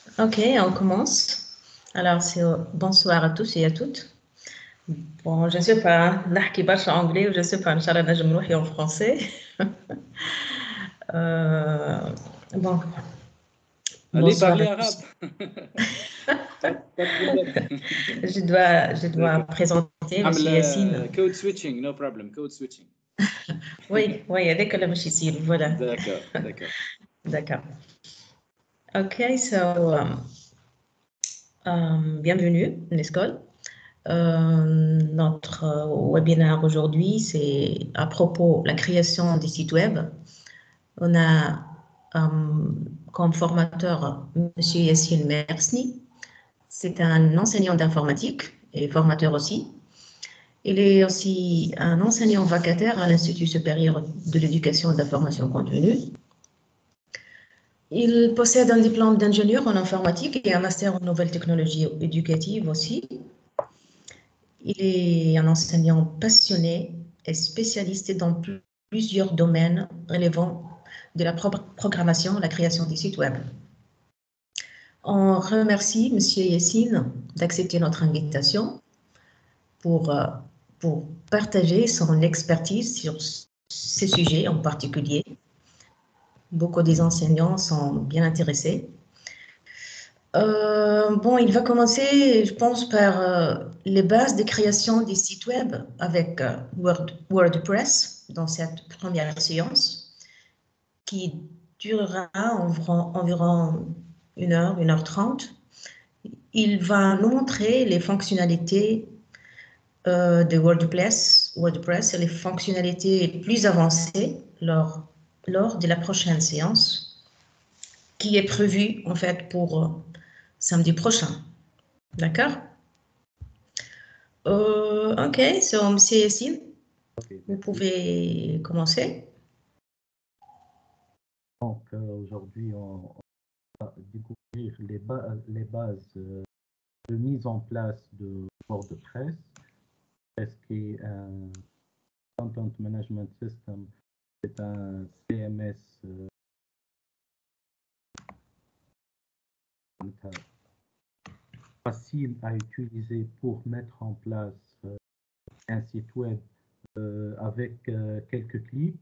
Ok, on commence. Alors, bonsoir à tous et à toutes. Bon, je ne sais pas, نحكي برشا anglais ou je ne sais pas, إن شاء الله نجم نروحي en français. Euh, bon, Allez bonsoir parler à arabe. tous. Pas de problème. Je dois présenter نعمل Monsieur Yassine. code switching, no problem, code switching. Oui, oui, هذاك اللي باش يصير, voilà. D'accord, d'accord. D'accord. Okay, so bienvenue, Nescol. Notre webinaire aujourd'hui, c'est à propos de la création des sites web. On a comme formateur Monsieur Yassine Mersni. C'est un enseignant d'informatique et formateur aussi. Il est aussi un enseignant vacataire à l'Institut supérieur de l'éducation et de la formation continue. Il possède un diplôme d'ingénieur en informatique et un master en nouvelles technologies éducatives aussi. Il est un enseignant passionné et spécialiste dans plusieurs domaines relevant de la programmation, la création des sites web. On remercie M. Yassine d'accepter notre invitation pour partager son expertise sur ces sujets en particulier. Beaucoup des enseignants sont bien intéressés. Bon, il va commencer, je pense, par les bases de création des sites web avec WordPress dans cette première séance qui durera environ 1 heure 30. Il va nous montrer les fonctionnalités de WordPress et les fonctionnalités plus avancées lors de la prochaine séance qui est prévue en fait pour samedi prochain. D'accord? Ok, so Monsieur Yassine, vous pouvez commencer. Donc aujourd'hui, on va découvrir les bases de mise en place de WordPress. WordPress qui est un Content Management System, c'est un CMS facile à utiliser pour mettre en place un site web avec quelques clics.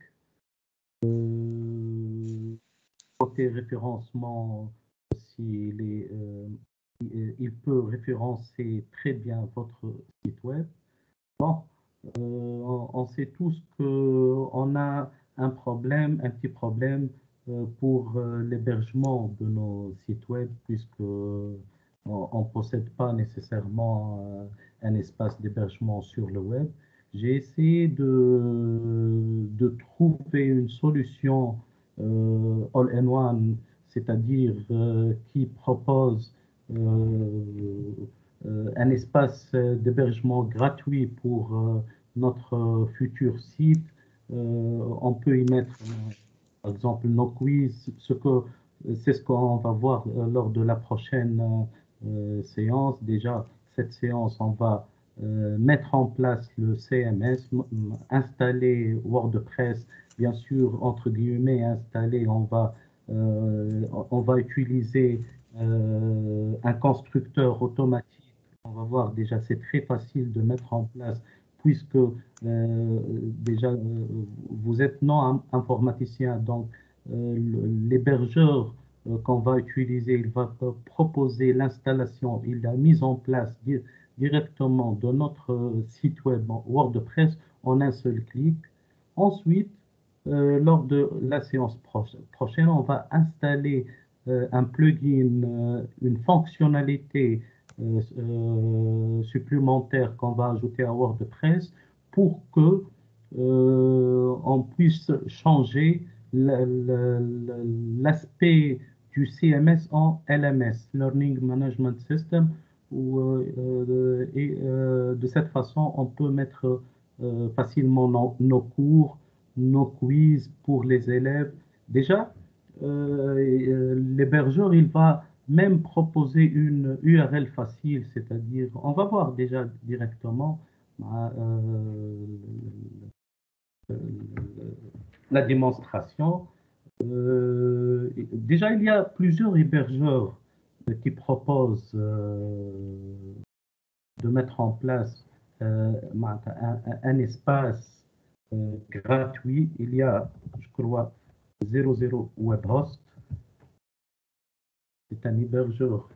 Côté référencement, aussi, il peut référencer très bien votre site web. Bon, on sait tous qu'on a un petit problème pour l'hébergement de nos sites web, puisque on ne possède pas nécessairement un espace d'hébergement sur le web. J'ai essayé de trouver une solution all-in-one, c'est-à-dire qui propose un espace d'hébergement gratuit pour notre futur site. On peut y mettre, par exemple, nos quiz, c'est ce qu'on va voir lors de la prochaine séance. Déjà, cette séance, on va mettre en place le CMS, installer WordPress, bien sûr, entre guillemets, installer, on va utiliser un constructeur automatique. On va voir déjà, c'est très facile de mettre en place puisque déjà vous êtes non informaticien, donc l'hébergeur qu'on va utiliser, il va proposer l'installation et la mise en place directement de notre site web WordPress en un seul clic. Ensuite, lors de la séance prochaine, on va installer un plugin, une fonctionnalité supplémentaire qu'on va ajouter à WordPress pour que on puisse changer l'aspect du CMS en LMS, Learning Management System, et de cette façon, on peut mettre facilement nos cours, nos quiz pour les élèves. Déjà, l'hébergeur, il va même proposer une URL facile, c'est-à-dire, on va voir déjà directement la démonstration. Déjà, il y a plusieurs hébergeurs qui propose de mettre en place un espace gratuit. Il y a, je crois, 00 WebHost. C'est un hébergeur.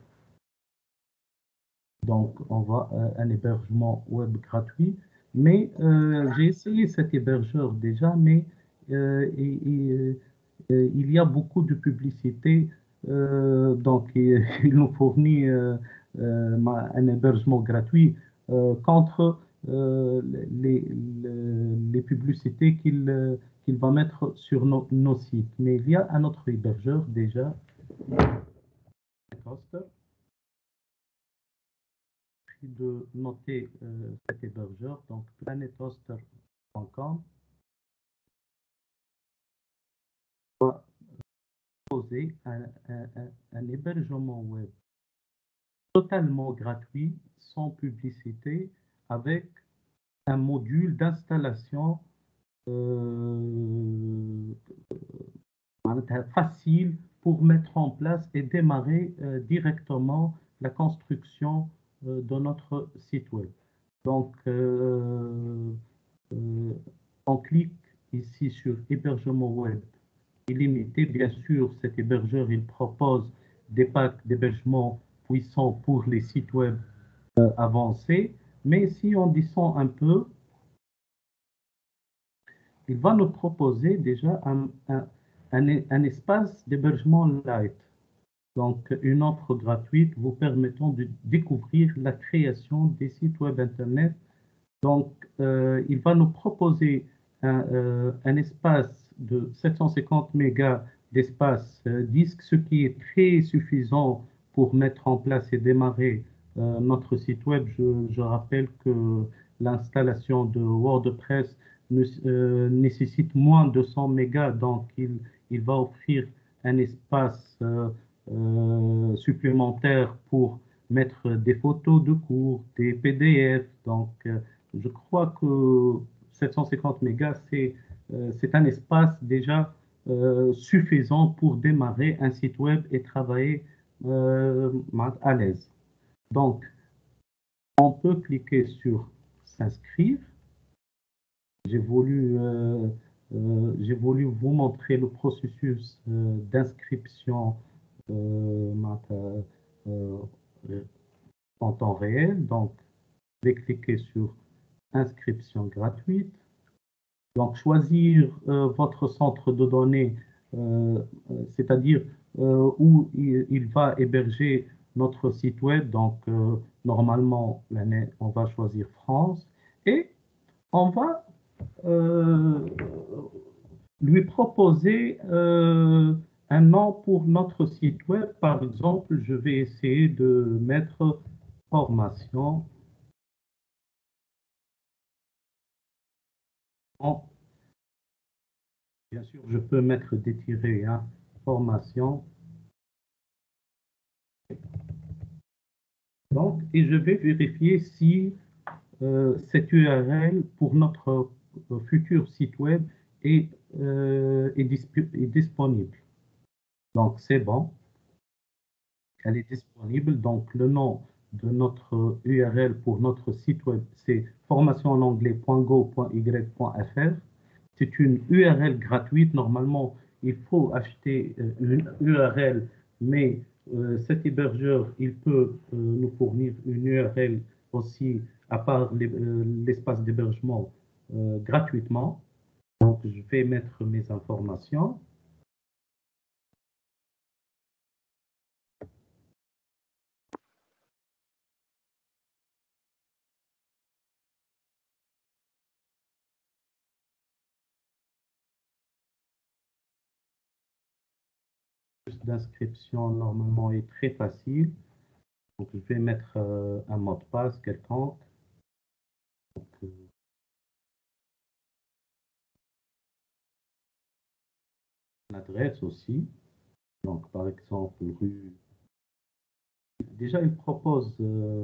Donc, on va un hébergement web gratuit. Mais j'ai essayé cet hébergeur déjà, mais il y a beaucoup de publicité. Donc, il nous fournit un hébergement gratuit contre les publicités qu'il va mettre sur nos sites. Mais il y a un autre hébergeur déjà, de noter cet hébergeur, donc planethoster.com, va proposer un hébergement web totalement gratuit, sans publicité, avec un module d'installation facile pour mettre en place et démarrer directement la construction de notre site web. Donc, on clique ici sur hébergement web illimité. Bien sûr, cet hébergeur, il propose des packs d'hébergement puissants pour les sites web avancés. Mais si on descend un peu, il va nous proposer déjà un espace d'hébergement light. Donc, une offre gratuite vous permettant de découvrir la création des sites web Internet. Donc, il va nous proposer un espace de 750 mégas d'espace disque, ce qui est très suffisant pour mettre en place et démarrer notre site web. Je rappelle que l'installation de WordPress nécessite moins de 100 mégas, donc il va offrir un espace supplémentaire pour mettre des photos de cours, des PDF. Donc, je crois que 750 mégas, c'est un espace déjà suffisant pour démarrer un site web et travailler à l'aise. Donc, on peut cliquer sur s'inscrire. J'ai voulu vous montrer le processus d'inscription en temps réel. Donc, je vais cliquer sur inscription gratuite. Donc, choisir votre centre de données, c'est-à-dire où il va héberger notre site web. Donc, normalement, on va choisir France et on va lui proposer un nom pour notre site web. Par exemple, je vais essayer de mettre formation en. Bien sûr, je peux mettre des tirets, hein, formation. Donc, et je vais vérifier si cette URL pour notre futur site web est disponible. Donc, c'est bon. Elle est disponible. Donc, le nom de notre URL pour notre site web, c'est formationenanglais.go.y.fr. C'est une URL gratuite. Normalement, il faut acheter une URL, mais cet hébergeur, il peut nous fournir une URL aussi à part l'espace d'hébergement gratuitement. Donc, je vais mettre mes informations. D'inscription normalement est très facile. Donc, je vais mettre un mot de passe quelconque. L'adresse aussi. Donc, par exemple, rue. Déjà, il propose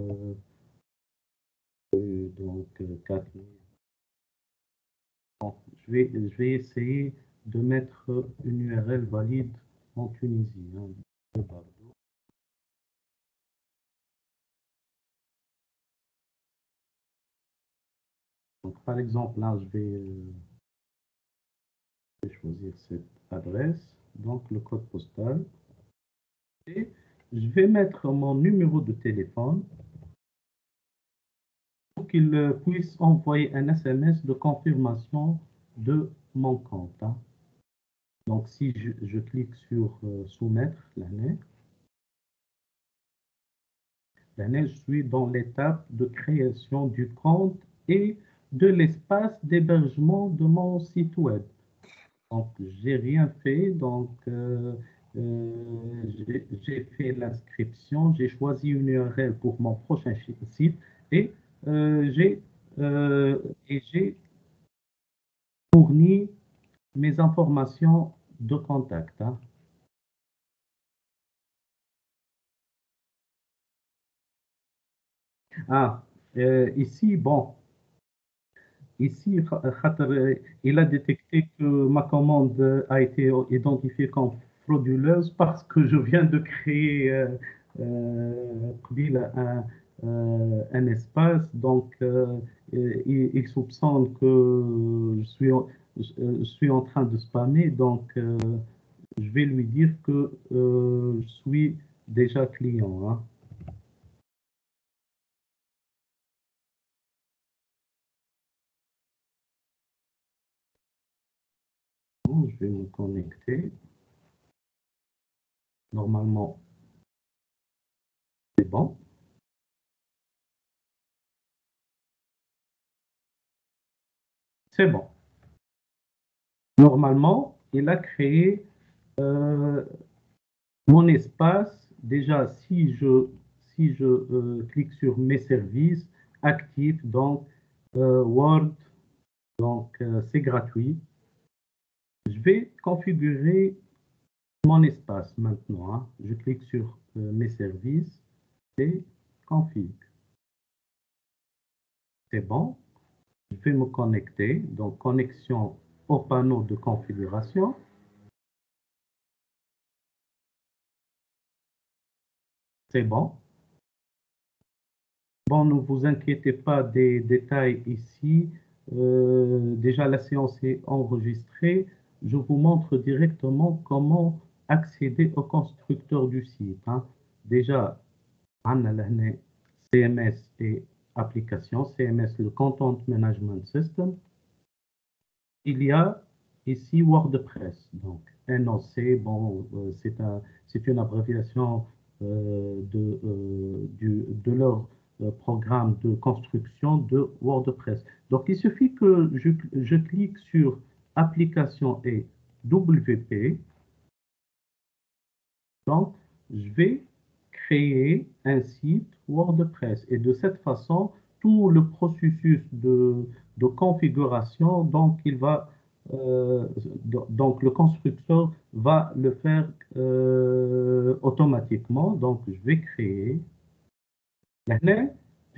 donc 4000. Donc, je vais essayer de mettre une URL valide en Tunisie. Hein. Donc, par exemple, là, je vais choisir cette adresse, donc le code postal, et je vais mettre mon numéro de téléphone pour qu'il puisse envoyer un SMS de confirmation de mon compte, hein. Donc, si je clique sur soumettre l'année, je suis dans l'étape de création du compte et de l'espace d'hébergement de mon site web. Donc, j'ai rien fait. Donc, j'ai fait l'inscription, j'ai choisi une URL pour mon prochain site et j'ai fourni mes informations de contact, hein. Ah, ici, bon, ici, il a détecté que ma commande a été identifiée comme frauduleuse parce que je viens de créer un espace. Donc, il soupçonne que je suis en train de spammer. Donc, je vais lui dire que je suis déjà client, hein. Bon, je vais me connecter. Normalement, c'est bon. C'est bon. Normalement, il a créé mon espace. Déjà, si je clique sur mes services actifs, donc Word, donc c'est gratuit. Je vais configurer mon espace maintenant, hein. Je clique sur mes services et config. C'est bon. Je vais me connecter. Donc, connexion au panneau de configuration. C'est bon. Bon, ne vous inquiétez pas des détails ici. Déjà, la séance est enregistrée. Je vous montre directement comment accéder au constructeur du site, hein. Déjà, on a le CMS et application. CMS, le Content Management System. Il y a ici WordPress. Donc, NOC, bon, c'est une abréviation de leur programme de construction de WordPress. Donc, il suffit que je clique sur Application et WP. Donc, je vais créer un site WordPress. Et de cette façon, tout le processus de configuration, donc, donc le constructeur va le faire automatiquement. Donc, je vais créer. Maintenant,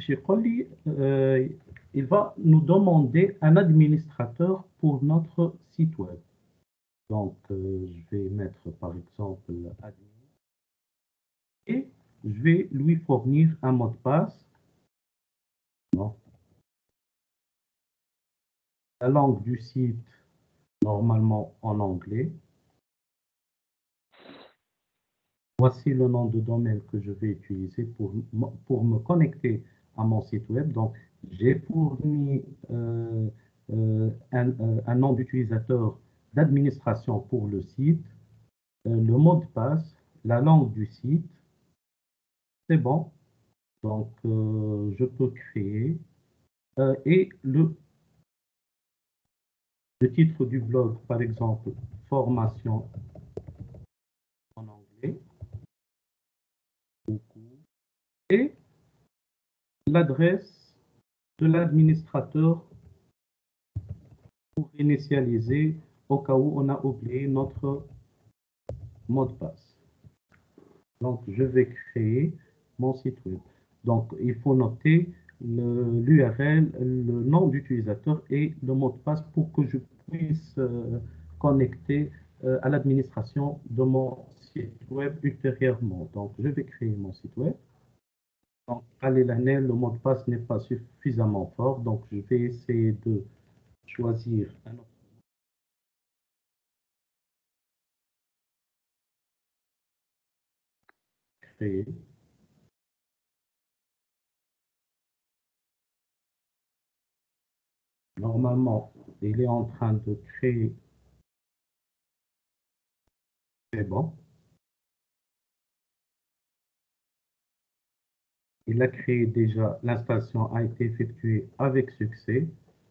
il va nous demander un administrateur pour notre site web. Donc, je vais mettre par exemple admin. Et je vais lui fournir un mot de passe. Bon. La langue du site, normalement en anglais. Voici le nom de domaine que je vais utiliser pour me connecter à mon site web. Donc, j'ai fourni un nom d'utilisateur d'administration pour le site, le mot de passe, la langue du site. C'est bon. Donc, je peux créer. Et le titre du blog, par exemple, formation en anglais, et l'adresse de l'administrateur pour initialiser au cas où on a oublié notre mot de passe. Donc, je vais créer mon site web. Donc, il faut noter l'URL, le nom d'utilisateur et le mot de passe pour que je puisse connecter à l'administration de mon site web ultérieurement. Donc, je vais créer mon site web. Donc, allez l'année, le mot de passe n'est pas suffisamment fort, donc je vais essayer de choisir un autre. Créer. Normalement, il est en train de créer. C'est bon. Il a créé déjà, l'installation a été effectuée avec succès.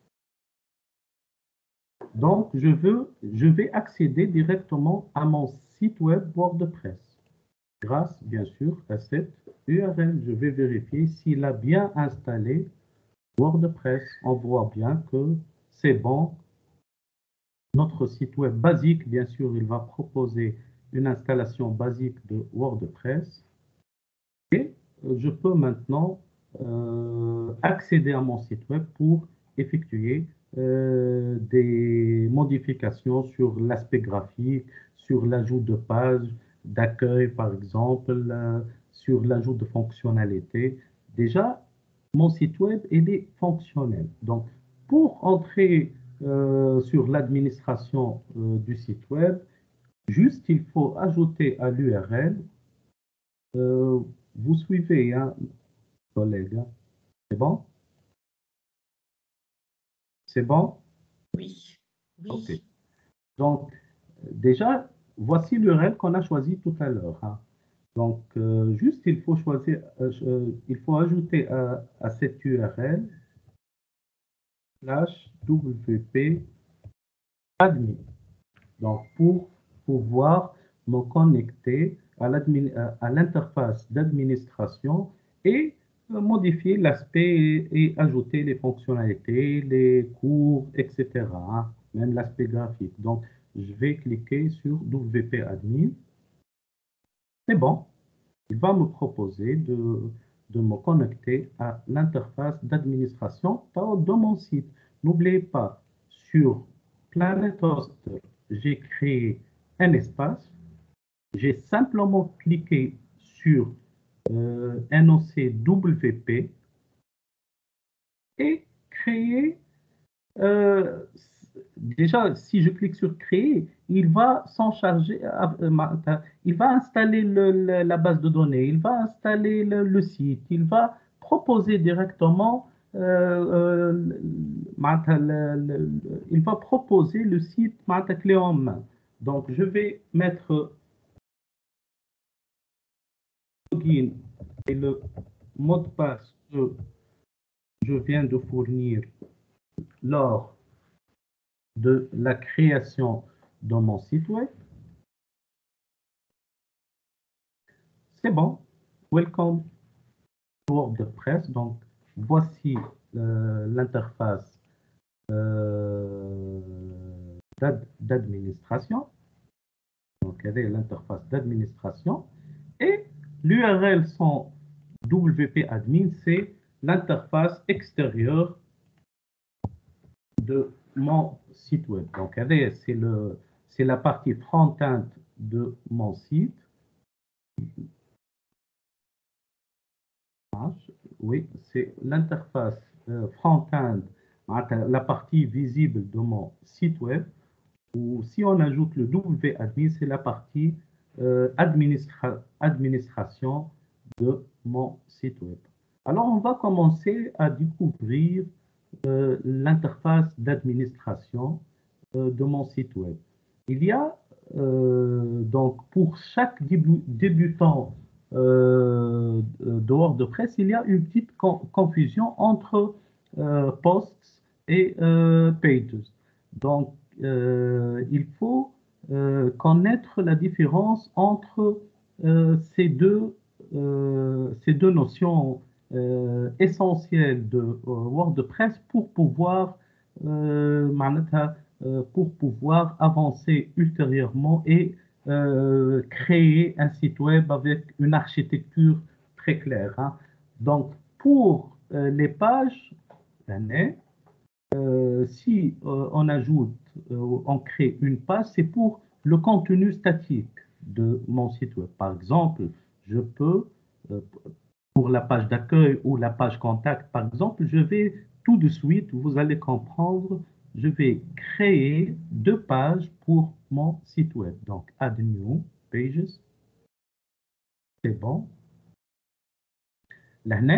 Donc, je vais accéder directement à mon site web WordPress. Grâce, bien sûr, à cette URL, je vais vérifier s'il a bien installé WordPress. On voit bien que c'est bon. Notre site web basique, bien sûr, il va proposer une installation basique de WordPress. Et je peux maintenant accéder à mon site web pour effectuer des modifications sur l'aspect graphique, sur l'ajout de pages d'accueil, par exemple, sur l'ajout de fonctionnalités. Déjà, mon site web, il est fonctionnel. Donc, pour entrer sur l'administration du site web, juste, il faut ajouter à l'URL. Vous suivez, hein, collègue, hein? C'est bon? C'est bon? Oui, OK. oui. Donc, déjà, voici l'URL qu'on a choisi tout à l'heure, hein. Donc, juste, il faut choisir, il faut ajouter à cette URL /wp admin. Donc, pour pouvoir me connecter à l'interface d'administration et modifier l'aspect et ajouter les fonctionnalités, les cours, etc., hein, même l'aspect graphique. Donc, je vais cliquer sur WP Admin. C'est bon. Il va me proposer de me connecter à l'interface d'administration de mon site. N'oubliez pas, sur Planet Hoster, j'ai créé un espace. J'ai simplement cliqué sur NOC WP et créer. euh, Déjà, si je clique sur créer, il va s'en charger, il va installer la base de données, il va installer le site, il va proposer directement, il va proposer le site clé en main. Donc, je vais mettre login et le mot de passe que je viens de fournir lors de la création de mon site web. C'est bon. Welcome to WordPress. Donc, voici l'interface d'administration. Donc, elle est l'interface d'administration. Et l'URL son WP admin, c'est l'interface extérieure de mon site web. Donc, c'est la partie front-end de mon site. Oui, c'est l'interface front-end, la partie visible de mon site web. Ou si on ajoute le WP-admin, c'est la partie administration de mon site web. Alors, on va commencer à découvrir l'interface d'administration de mon site web. Il y a donc pour chaque débutant de WordPress, il y a une petite confusion entre posts et pages. Donc, il faut connaître la différence entre ces deux notions essentielles de WordPress pour pouvoir avancer ultérieurement et créer un site web avec une architecture très claire, hein. Donc, pour les pages, si on ajoute, on crée une page, c'est pour le contenu statique de mon site web. Par exemple, je peux pour la page d'accueil ou la page contact, par exemple, je vais tout de suite, vous allez comprendre, je vais créer 2 pages pour mon site web. Donc, add new pages, c'est bon. Là,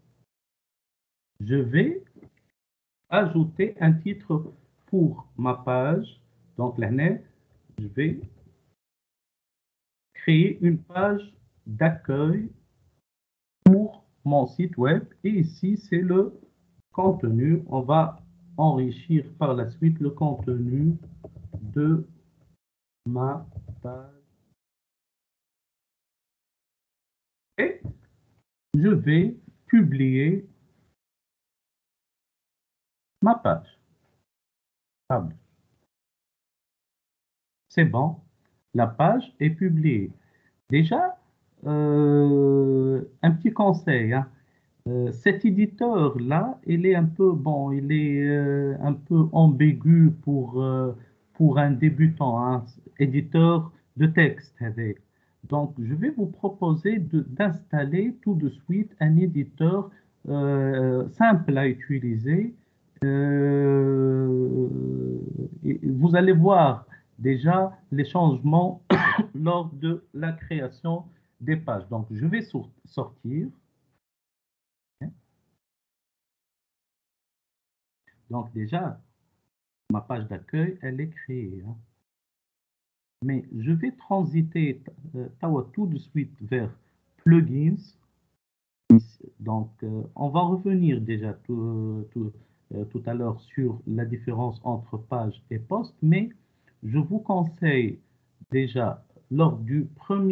je vais ajouter un titre pour ma page. Donc, là, je vais créer une page d'accueil pour mon site web. Et ici, c'est le contenu. On va enrichir par la suite le contenu de ma page. Et je vais publier ma page. C'est bon, la page est publiée. Déjà, un petit conseil, hein. Cet éditeur-là, il est un peu, bon, il est un peu ambigu pour un débutant, hein, éditeur de texte. Donc, je vais vous proposer d'installer tout de suite un éditeur simple à utiliser. Vous allez voir déjà les changements lors de la création des pages. Donc, je vais sortir. Donc déjà, ma page d'accueil, elle est créée, hein. Mais je vais transiter tout de suite vers plugins. Donc, on va revenir déjà tout à l'heure sur la différence entre page et post, mais je vous conseille déjà lors du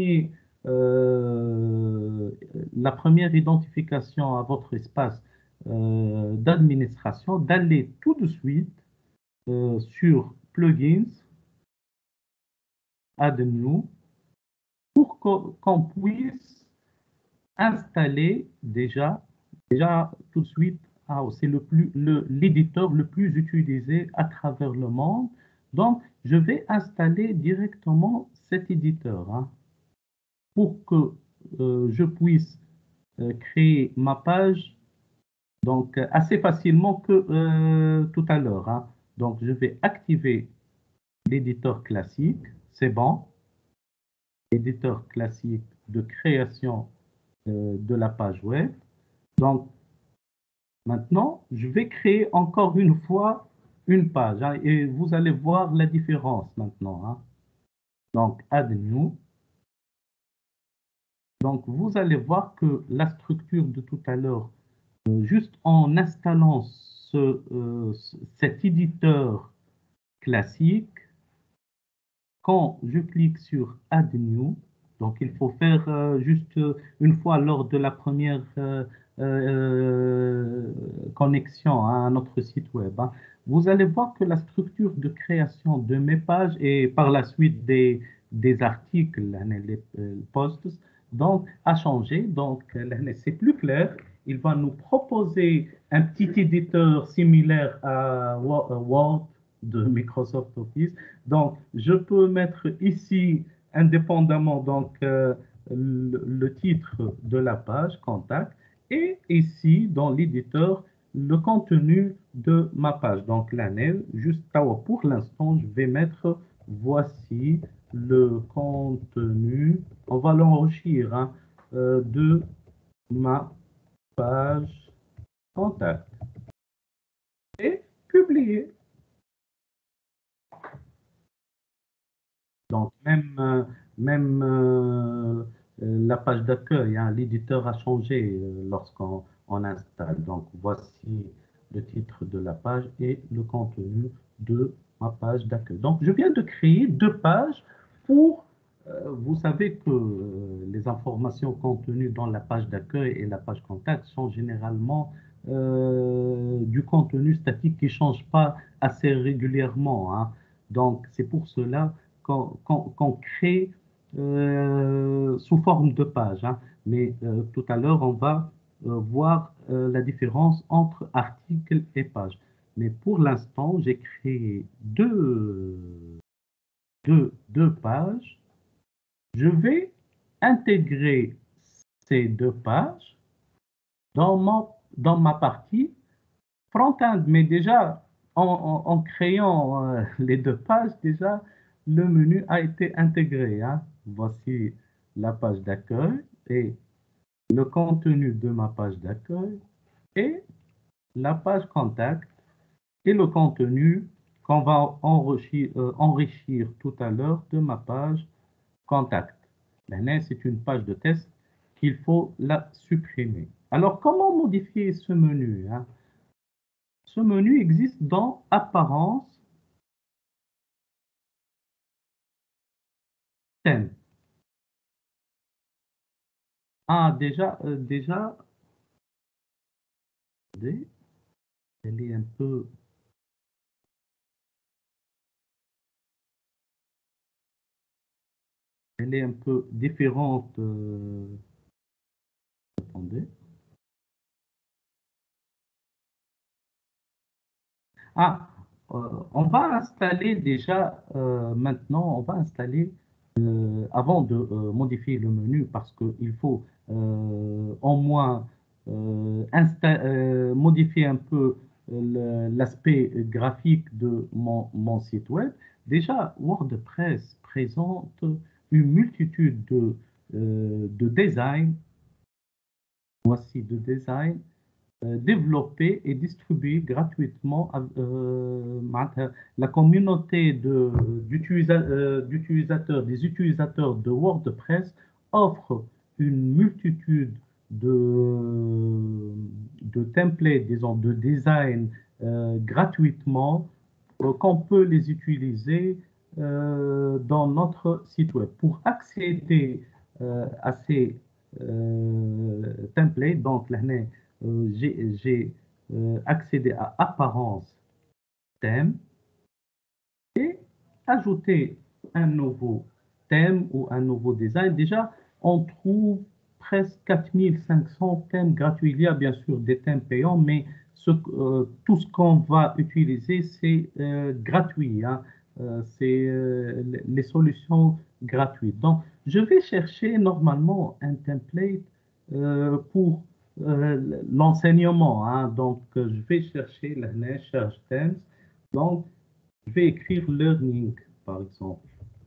la première identification à votre espace d'administration, d'aller tout de suite sur plugins, add new, pour qu'on puisse installer déjà tout de suite. C'est l'éditeur le plus utilisé à travers le monde. Donc, je vais installer directement cet éditeur, hein, pour que je puisse créer ma page donc assez facilement que tout à l'heure, hein. Donc, je vais activer l'éditeur classique, c'est bon. Éditeur classique de création de la page web. Donc, maintenant, je vais créer encore une fois une page, hein, et vous allez voir la différence maintenant, hein. Donc, add new. Donc, vous allez voir que la structure de tout à l'heure, juste en installant cet éditeur classique, quand je clique sur Add New, donc il faut faire juste une fois lors de la première connexion à notre site web, hein, vous allez voir que la structure de création de mes pages et par la suite des articles, les posts, donc a changé. Donc c'est plus clair. Il va nous proposer un petit éditeur similaire à Word de Microsoft Office. Donc, je peux mettre ici, indépendamment, donc, le titre de la page, contact, et ici, dans l'éditeur, le contenu de ma page. Donc, l'année, juste pour l'instant, je vais mettre, voici le contenu, on va l'enrichir, hein, de ma page contact. Et publier. Donc, même la page d'accueil, hein, l'éditeur a changé lorsqu'on installe. Donc, voici le titre de la page et le contenu de ma page d'accueil. Donc, je viens de créer 2 pages pour, vous savez que les informations contenues dans la page d'accueil et la page contact sont généralement du contenu statique qui ne change pas assez régulièrement, hein. Donc, c'est pour cela qu'on crée sous forme de page, hein. Mais tout à l'heure, on va voir la différence entre article et page. Mais pour l'instant, j'ai créé deux pages. Je vais intégrer ces 2 pages dans ma partie front-end, mais déjà en créant les deux pages, déjà le menu a été intégré, hein. Voici la page d'accueil et le contenu de ma page d'accueil et la page contact et le contenu qu'on va enrichir tout à l'heure de ma page contact. Maintenant, c'est une page de test qu'il faut la supprimer. Alors, comment modifier ce menu, hein? Ce menu existe dans Apparence, thème. Ah, déjà, attendez, elle est un peu... Elle est un peu différente. Attendez. Ah, on va installer déjà, maintenant, on va installer, avant de modifier le menu, parce qu'il faut au moins modifier un peu l'aspect graphique de mon site web. Déjà, WordPress présente une multitude de designs, voici de designs développé et distribué gratuitement. La communauté des utilisateurs de WordPress offre une multitude de templates, disons, de design gratuitement qu'on peut les utiliser dans notre site web. Pour accéder à ces templates, donc là, j'ai accédé à Apparence thème et ajouter un nouveau thème ou un nouveau design. Déjà, on trouve presque 4500 thèmes gratuits. Il y a bien sûr des thèmes payants, mais tout ce qu'on va utiliser, c'est gratuit, hein. C'est les solutions gratuites. Donc, je vais chercher normalement un template pour l'enseignement, hein. Donc, je vais chercher la cherche thèmes. Donc, je vais écrire learning, par exemple.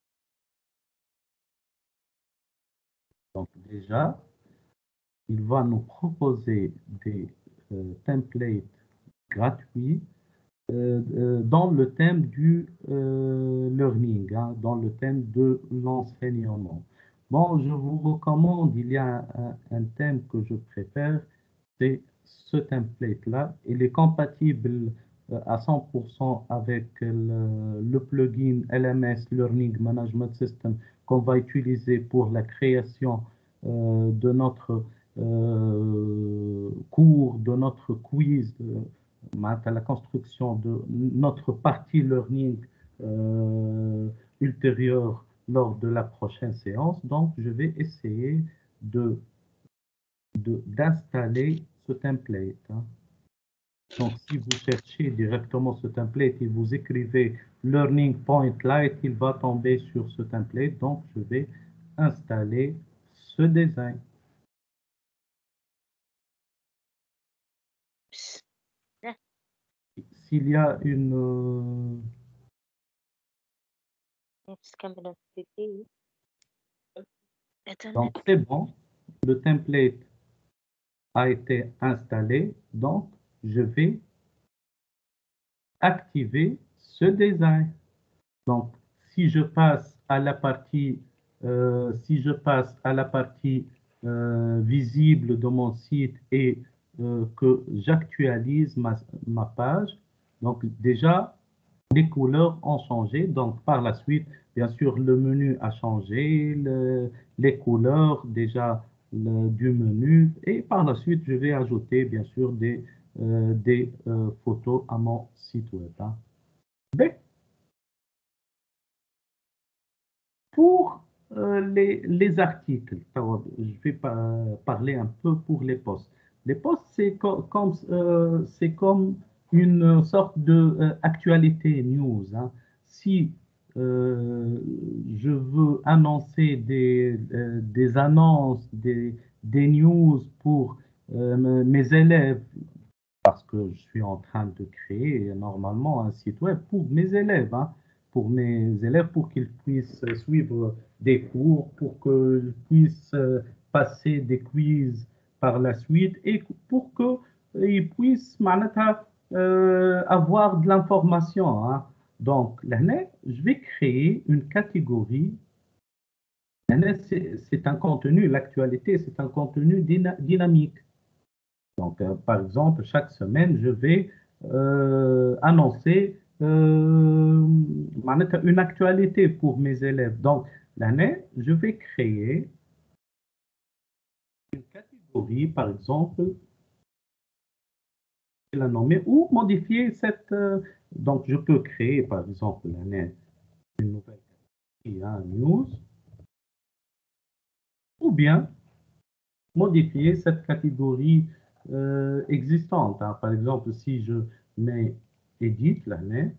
Donc, déjà, il va nous proposer des templates gratuits dans le thème du learning, hein, dans le thème de l'enseignement. Bon, je vous recommande, il y a un thème que je préfère, c'est ce template-là. Il est compatible à 100% avec le plugin LMS Learning Management System qu'on va utiliser pour la création de notre cours, de notre quiz, à la construction de notre partie learning ultérieure lors de la prochaine séance. Donc, je vais essayer d'installer ce template, hein. Donc, si vous cherchez directement ce template et vous écrivez Learning Point Lite, il va tomber sur ce template. Donc, je vais installer ce design. S'il y a une... Donc, c'est bon. Le template a été installé. Donc, je vais activer ce design. Donc, si je passe à la partie, visible de mon site et que j'actualise ma page, donc déjà, les couleurs ont changé. Donc, par la suite, bien sûr, le menu a changé, les couleurs déjà du menu. Et par la suite, je vais ajouter, bien sûr, des photos à mon site web, hein. Pour les articles, je vais parler un peu pour les posts. Les posts, c'est comme une sorte de actualité news, hein. Si je veux annoncer des annonces, des news pour mes élèves, parce que je suis en train de créer normalement un site web pour mes élèves, hein, pour qu'ils puissent suivre des cours, pour qu'ils puissent passer des quiz par la suite et pour qu'ils puissent معناتها, avoir de l'information. Hein. Donc, là, je vais créer une catégorie. C'est un contenu, l'actualité, c'est un contenu dynamique. Donc, par exemple, chaque semaine, je vais annoncer une actualité pour mes élèves. Donc, l'année, je vais créer une catégorie, par exemple, la nommer ou modifier cette. Donc, je peux créer, par exemple, l'année, une nouvelle catégorie, hein, news, ou bien modifier cette catégorie existante. Hein. Par exemple, si je mets edit l'année,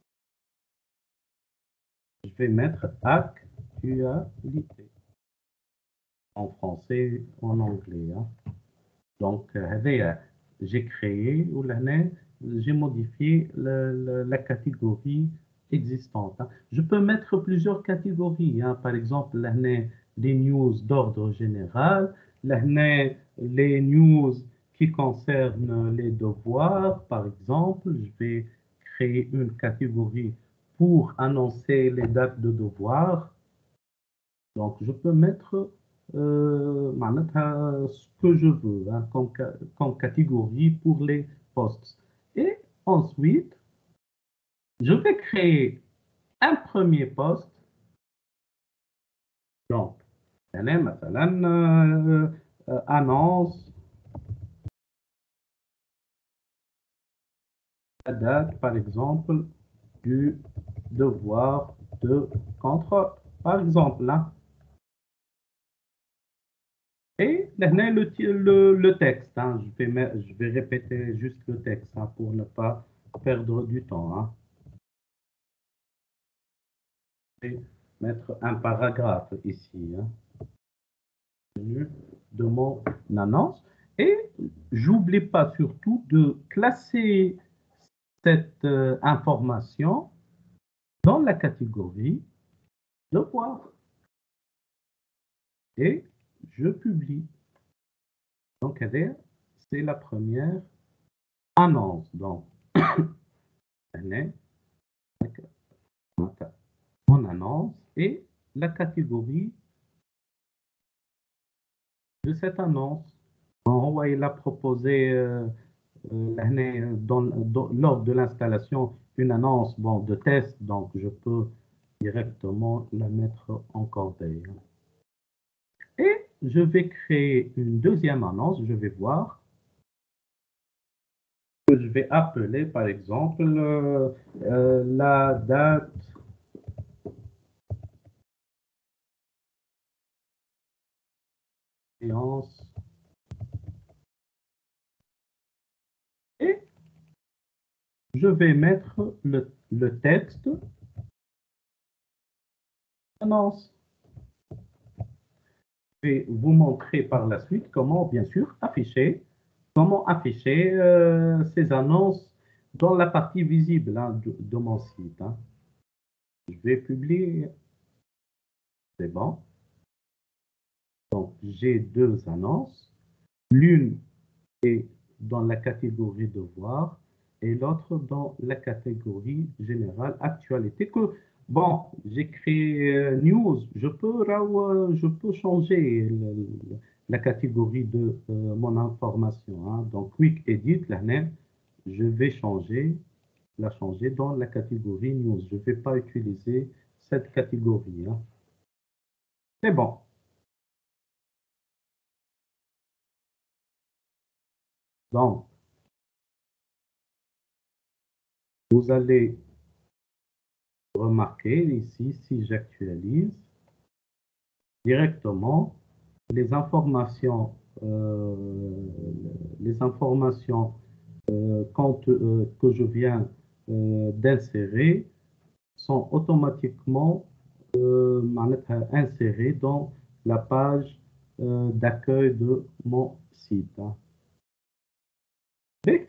je vais mettre actualité en français, en anglais. Hein. Donc, j'ai créé ou l'année, j'ai modifié la catégorie existante. Hein. Je peux mettre plusieurs catégories. Hein. Par exemple, l'année, les news d'ordre général, l'année, les news qui concernent les devoirs. Par exemple, je vais créer une catégorie pour annoncer les dates de devoirs. Donc, je peux mettre ce que je veux hein, comme catégorie pour les posts. Et ensuite, je vais créer un premier post. Donc, annonce la date, par exemple, du devoir de contrôle. Par exemple, là. Et maintenant, le texte, hein, je vais répéter juste le texte hein, pour ne pas perdre du temps. Hein. Je vais mettre un paragraphe ici, hein, de mon annonce. Et j'oublie pas surtout de classer cette information dans la catégorie devoir. Et je publie. Donc, c'est la première annonce. Donc, elle est mon annonce et la catégorie de cette annonce. Il a proposé lors de l'installation une annonce de test, donc je peux directement la mettre en corbeille. Et je vais créer une deuxième annonce, je vais voir, que je vais appeler par exemple la date séance et je vais mettre le texte annonce. Je vais vous montrer par la suite comment, bien sûr, afficher ces annonces dans la partie visible hein, de mon site. Hein. Je vais publier. C'est bon. Donc, j'ai deux annonces. L'une est dans la catégorie devoir et l'autre dans la catégorie générale actualité. Bon, j'ai créé news. Je peux changer la catégorie de mon information. Hein. Donc, quick edit, je vais la changer dans la catégorie news. Je ne vais pas utiliser cette catégorie. Hein. C'est bon. Donc, vous allez remarquer ici, si j'actualise directement les informations, que je viens d'insérer sont automatiquement insérées dans la page d'accueil de mon site. Hein. B.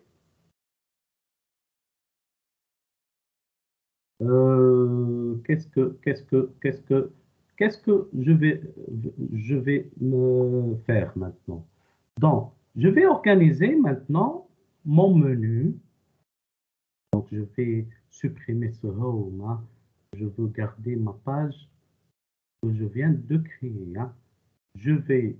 Qu'est-ce que je vais me faire maintenant? Donc, je vais organiser maintenant mon menu. Donc, je vais supprimer ce home, hein. Je veux garder ma page que je viens de créer, hein. Je vais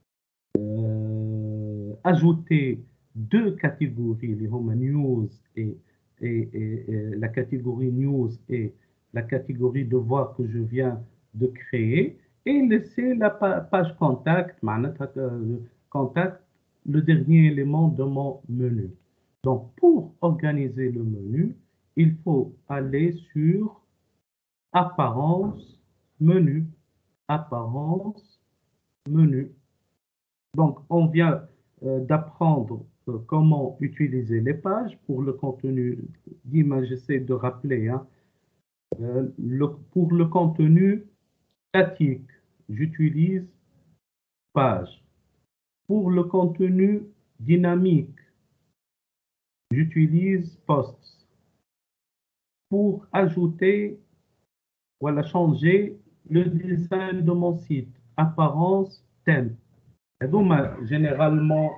ajouter deux catégories, les home news et la catégorie news et la catégorie devoir que je viens de créer et laisser la page contact, contact, le dernier élément de mon menu. Donc, pour organiser le menu, il faut aller sur Apparence, menu, Apparence, menu. Donc, on vient d'apprendre comment utiliser les pages pour le contenu. Dis-moi, j'essaie de rappeler, hein. Pour le contenu statique, j'utilise page. Pour le contenu dynamique, j'utilise posts. Pour ajouter, voilà, changer le design de mon site, apparence, thème. Et donc, généralement,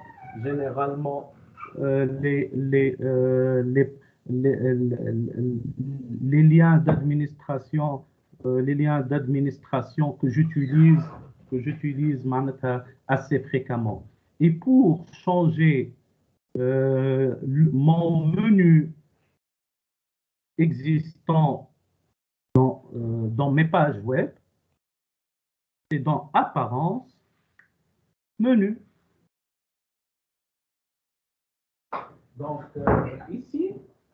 les liens d'administration, que j'utilise assez fréquemment. Et pour changer mon menu existant dans mes pages web, c'est dans Apparence, Menu. Donc, ici,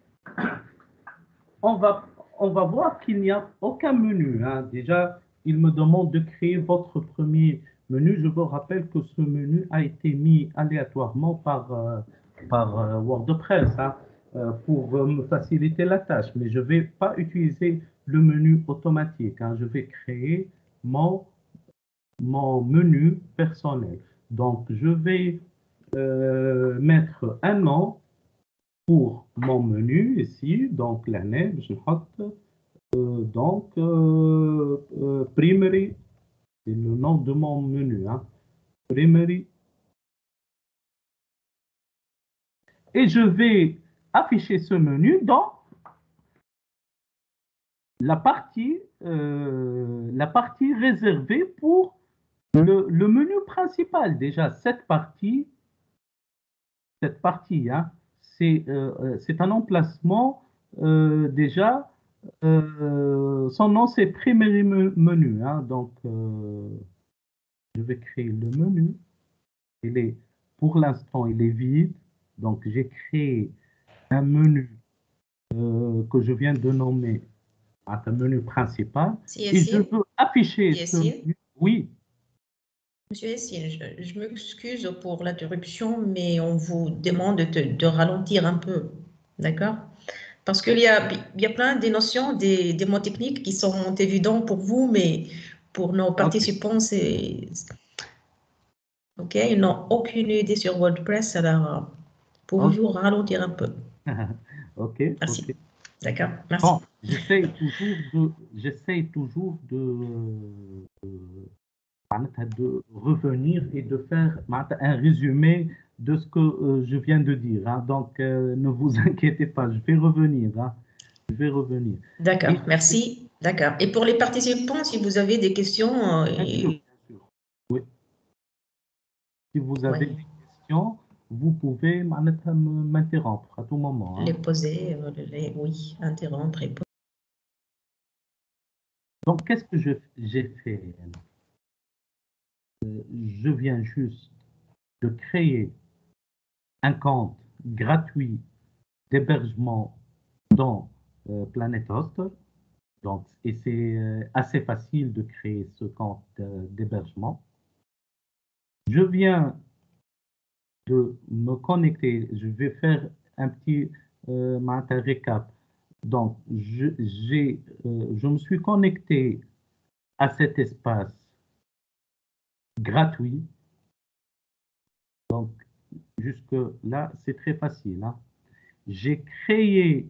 on va voir qu'il n'y a aucun menu, hein. Déjà, il me demande de créer votre premier menu. Je vous rappelle que ce menu a été mis aléatoirement par WordPress, hein, pour me faciliter la tâche. Mais je ne vais pas utiliser le menu automatique, hein. Je vais créer mon menu personnel. Donc, je vais mettre un nom pour mon menu ici, donc l'année, je note, donc primary, c'est le nom de mon menu, hein, primary. Et je vais afficher ce menu dans la partie réservée pour le menu principal. Déjà, cette partie, hein, c'est un emplacement déjà. Son nom, c'est Primary Menu, hein, donc, je vais créer le menu. Pour l'instant, il est vide. Donc, j'ai créé un menu que je viens de nommer un menu principal. Et je veux afficher ce menu. Oui. Monsieur Essine, je m'excuse pour l'interruption, mais on vous demande de ralentir un peu, d'accord? Parce qu'il y a plein de notions, des mots techniques qui sont évidents pour vous, mais pour nos participants, c'est... OK, ils n'ont aucune idée sur WordPress, alors pouvez-vous ralentir un peu? OK. Merci. Okay. D'accord, merci. Bon, j'essaie toujours de revenir et de faire un résumé de ce que je viens de dire, hein. Donc, ne vous inquiétez pas, je vais revenir, hein. Je vais revenir. D'accord, merci. D'accord. Et pour les participants, si vous avez des questions... Bien sûr. Oui. Si vous avez des questions, vous pouvez m'interrompre à tout moment, hein. Les poser, oui, interrompre et poser. Donc, qu'est-ce que j'ai fait? Je viens juste de créer un compte gratuit d'hébergement dans Planet Hoster. Donc, et c'est assez facile de créer ce compte d'hébergement. Je viens de me connecter. Je vais faire un petit récap. Donc, je me suis connecté à cet espace gratuit. Donc, jusque-là, c'est très facile. Hein. J'ai créé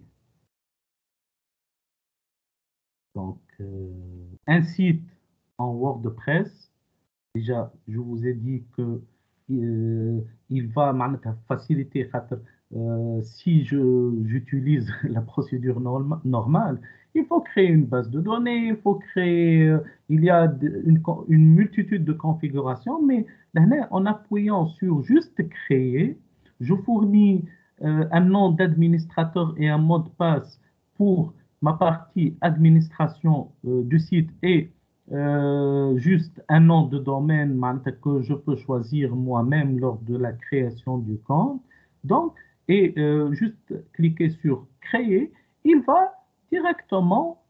donc, un site en WordPress. Déjà, je vous ai dit que il va faciliter si j'utilise la procédure normale. Il faut créer une base de données, il faut créer, il y a une multitude de configurations, mais là, en appuyant sur juste créer, je fournis un nom d'administrateur et un mot de passe pour ma partie administration du site et juste un nom de domaine que je peux choisir moi-même lors de la création du compte. Donc, et juste cliquer sur créer, il va directement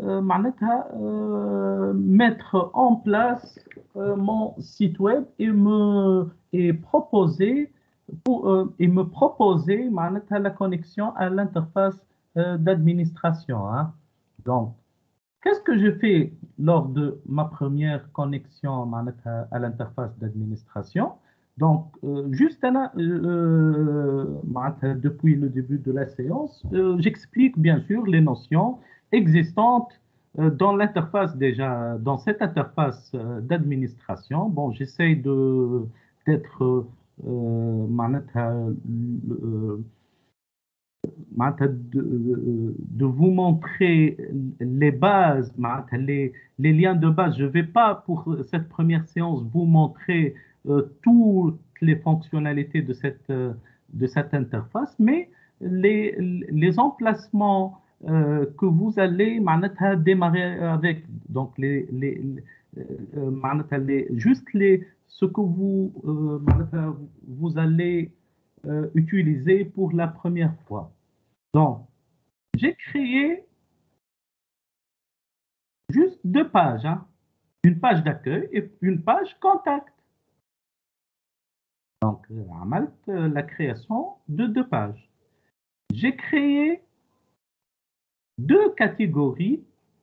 mettre en place mon site web et proposer la connexion à l'interface d'administration. Hein. Donc, qu'est-ce que j'ai fait lors de ma première connexion à l'interface d'administration? Donc, juste depuis le début de la séance, j'explique bien sûr les notions existantes dans l'interface déjà, dans cette interface d'administration. Bon, j'essaye d'être de vous montrer les bases, les liens de base. Je ne vais pas, pour cette première séance, vous montrer toutes les fonctionnalités de cette interface, mais les emplacements que vous allez démarrer avec. Donc, juste ce que vous allez utiliser pour la première fois. Donc, j'ai créé juste 2 pages, hein. Une page d'accueil et une page contact. Donc, la création de 2 pages. J'ai créé 2 catégories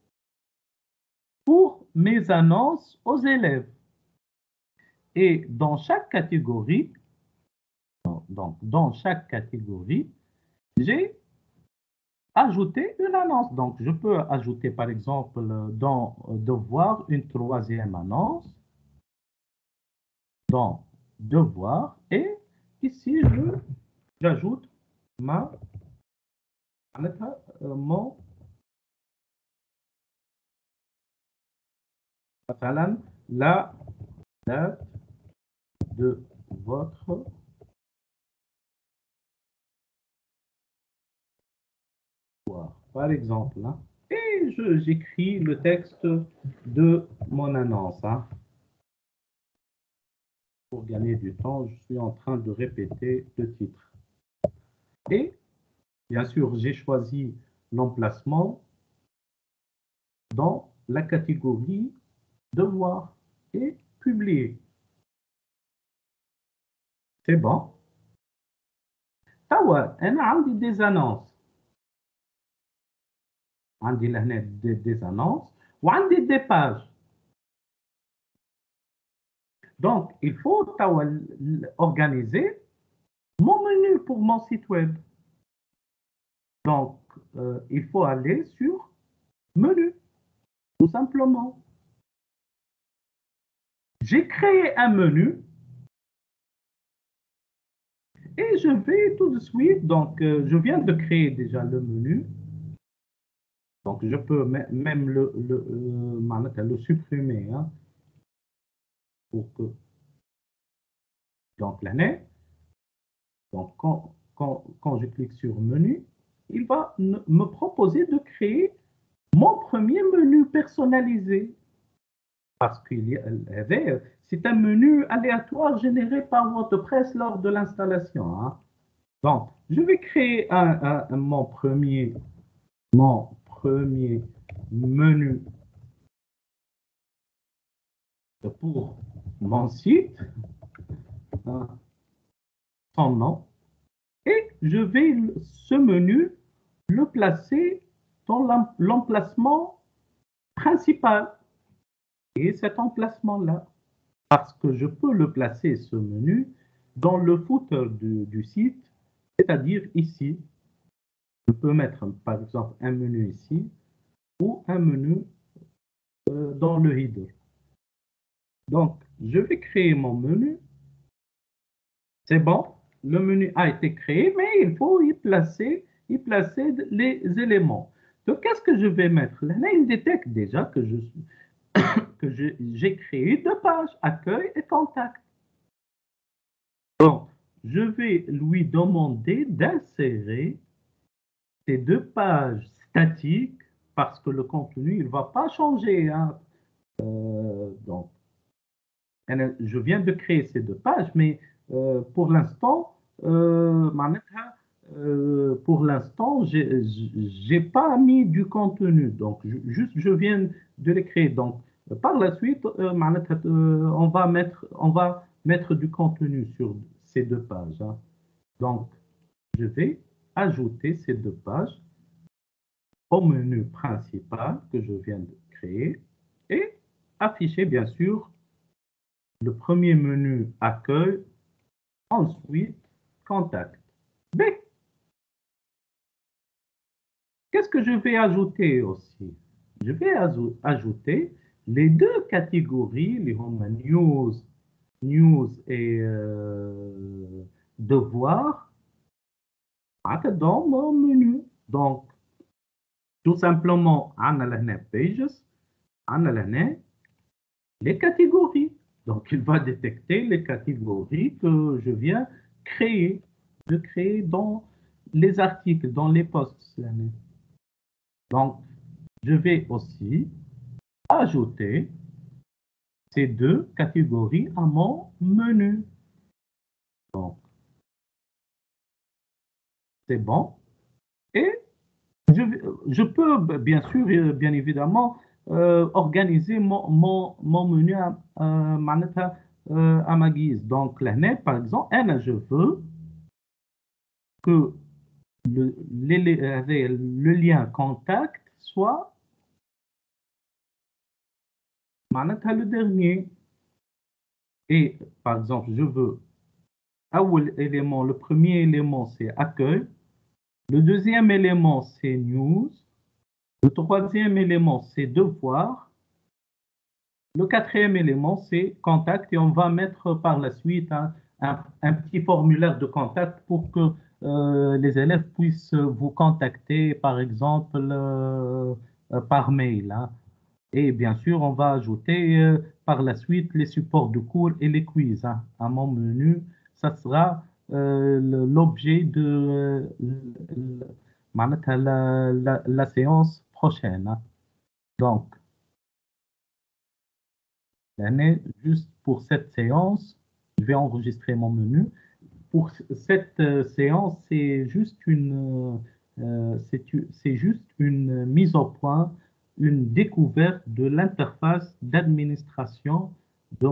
pour mes annonces aux élèves. Et dans chaque catégorie, j'ai ajouté une annonce. Donc, je peux ajouter, par exemple, dans Devoir, une 3e annonce. Dans Devoir. Et ici, j'ajoute mon la date de votre devoir, par exemple. Hein. Et j'écris le texte de mon annonce. Hein. Pour gagner du temps, je suis en train de répéter le titre. Et, bien sûr, j'ai choisi l'emplacement dans la catégorie Devoir et Publier. C'est bon. توا أنا عندي des annonces. عندي لهنا des annonces وعندي des pages. Donc, il faut organiser mon menu pour mon site web. Donc, il faut aller sur Menu, tout simplement. J'ai créé un menu et je vais tout de suite, donc je viens de créer déjà le menu. Donc, je peux même le supprimer. Hein, pour que... Donc, l'année. Donc, quand je clique sur menu, il va me proposer de créer mon premier menu personnalisé. Parce c'est un menu aléatoire généré par WordPress lors de l'installation. Hein. Donc, je vais créer mon premier menu pour mon site, hein, son nom, et je vais ce menu le placer dans l'emplacement principal. Et cet emplacement-là, parce que je peux le placer, ce menu, dans le footer du site, c'est-à-dire ici, je peux mettre par exemple un menu ici ou un menu dans le header. Donc, je vais créer mon menu. C'est bon, le menu a été créé, mais il faut y placer les éléments. Donc, qu'est-ce que je vais mettre? Là, il détecte déjà que j'ai créé deux pages, accueil et contact. Donc, je vais lui demander d'insérer ces deux pages statiques parce que le contenu, il ne va pas changer. Hein. Donc, je viens de créer ces deux pages, mais pour l'instant, j'ai pas mis du contenu. Donc, juste, je viens de les créer. Donc, par la suite, on va mettre du contenu sur ces deux pages. Hein. Donc, je vais ajouter ces deux pages au menu principal que je viens de créer et afficher, bien sûr, le premier menu accueil, ensuite contact. B. Qu'est-ce que je vais ajouter aussi? Je vais ajouter les deux catégories, les news et devoir, dans mon menu. Donc, tout simplement, on a la pages, on a les catégories. Donc, il va détecter les catégories que je viens de créer dans les articles, dans les posts. Donc, je vais aussi ajouter ces deux catégories à mon menu. Donc, c'est bon. Et je peux, bien sûr, bien évidemment, organiser mon menu à ma guise. Donc, là, par exemple, je veux que le lien contact soit le dernier. Et par exemple, je veux le premier élément, c'est accueil. Le deuxième élément, c'est news. Le troisième élément, c'est devoir. Le quatrième élément, c'est contact. Et on va mettre par la suite un petit formulaire de contact pour que les élèves puissent vous contacter, par exemple, par mail. Hein. Et bien sûr, on va ajouter par la suite les supports de cours et les quiz. Hein. À mon menu, ça sera l'objet de la séance prochaine. Hein. Donc, juste pour cette séance, je vais enregistrer mon menu. Pour cette séance, c'est juste une mise au point, une découverte de l'interface d'administration de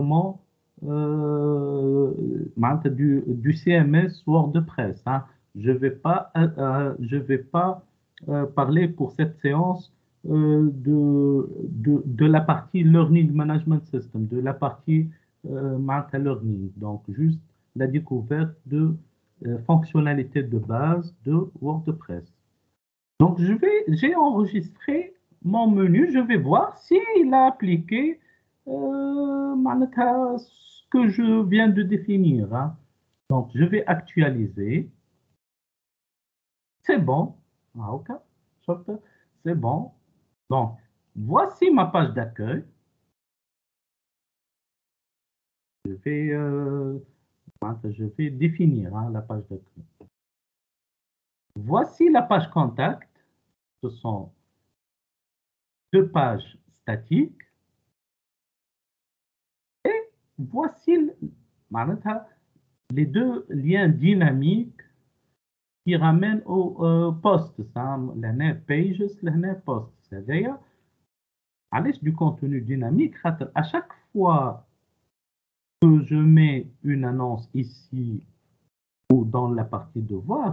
du CMS WordPress. Hein. Je vais pas parler pour cette séance de la partie Learning Management System, de la partie Learning. Donc, juste la découverte de fonctionnalités de base de WordPress. Donc, j'ai enregistré mon menu. Je vais voir s'il a appliqué ce que je viens de définir. Hein. Donc, je vais actualiser. C'est bon. Ah, OK. C'est bon. Donc, voici ma page d'accueil. Je vais définir hein, la page d'accueil. Voici la page contact. Ce sont deux pages statiques. Et voici les deux liens dynamiques qui ramènent au post. Les pages, les posts. C'est-à-dire, du contenu dynamique, à chaque fois que je mets une annonce ici ou dans la partie devoir,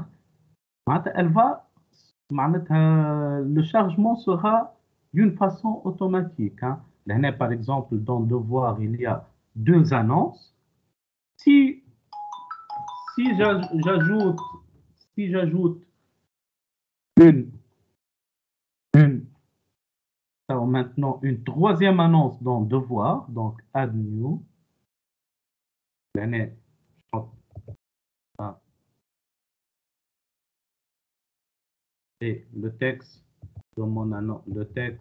le chargement sera d'une façon automatique. Hein. Par exemple, dans devoir, il y a deux annonces. Si si j'ajoute une, alors maintenant une troisième annonce dans devoir, donc add new, et le texte de mon annonce, le texte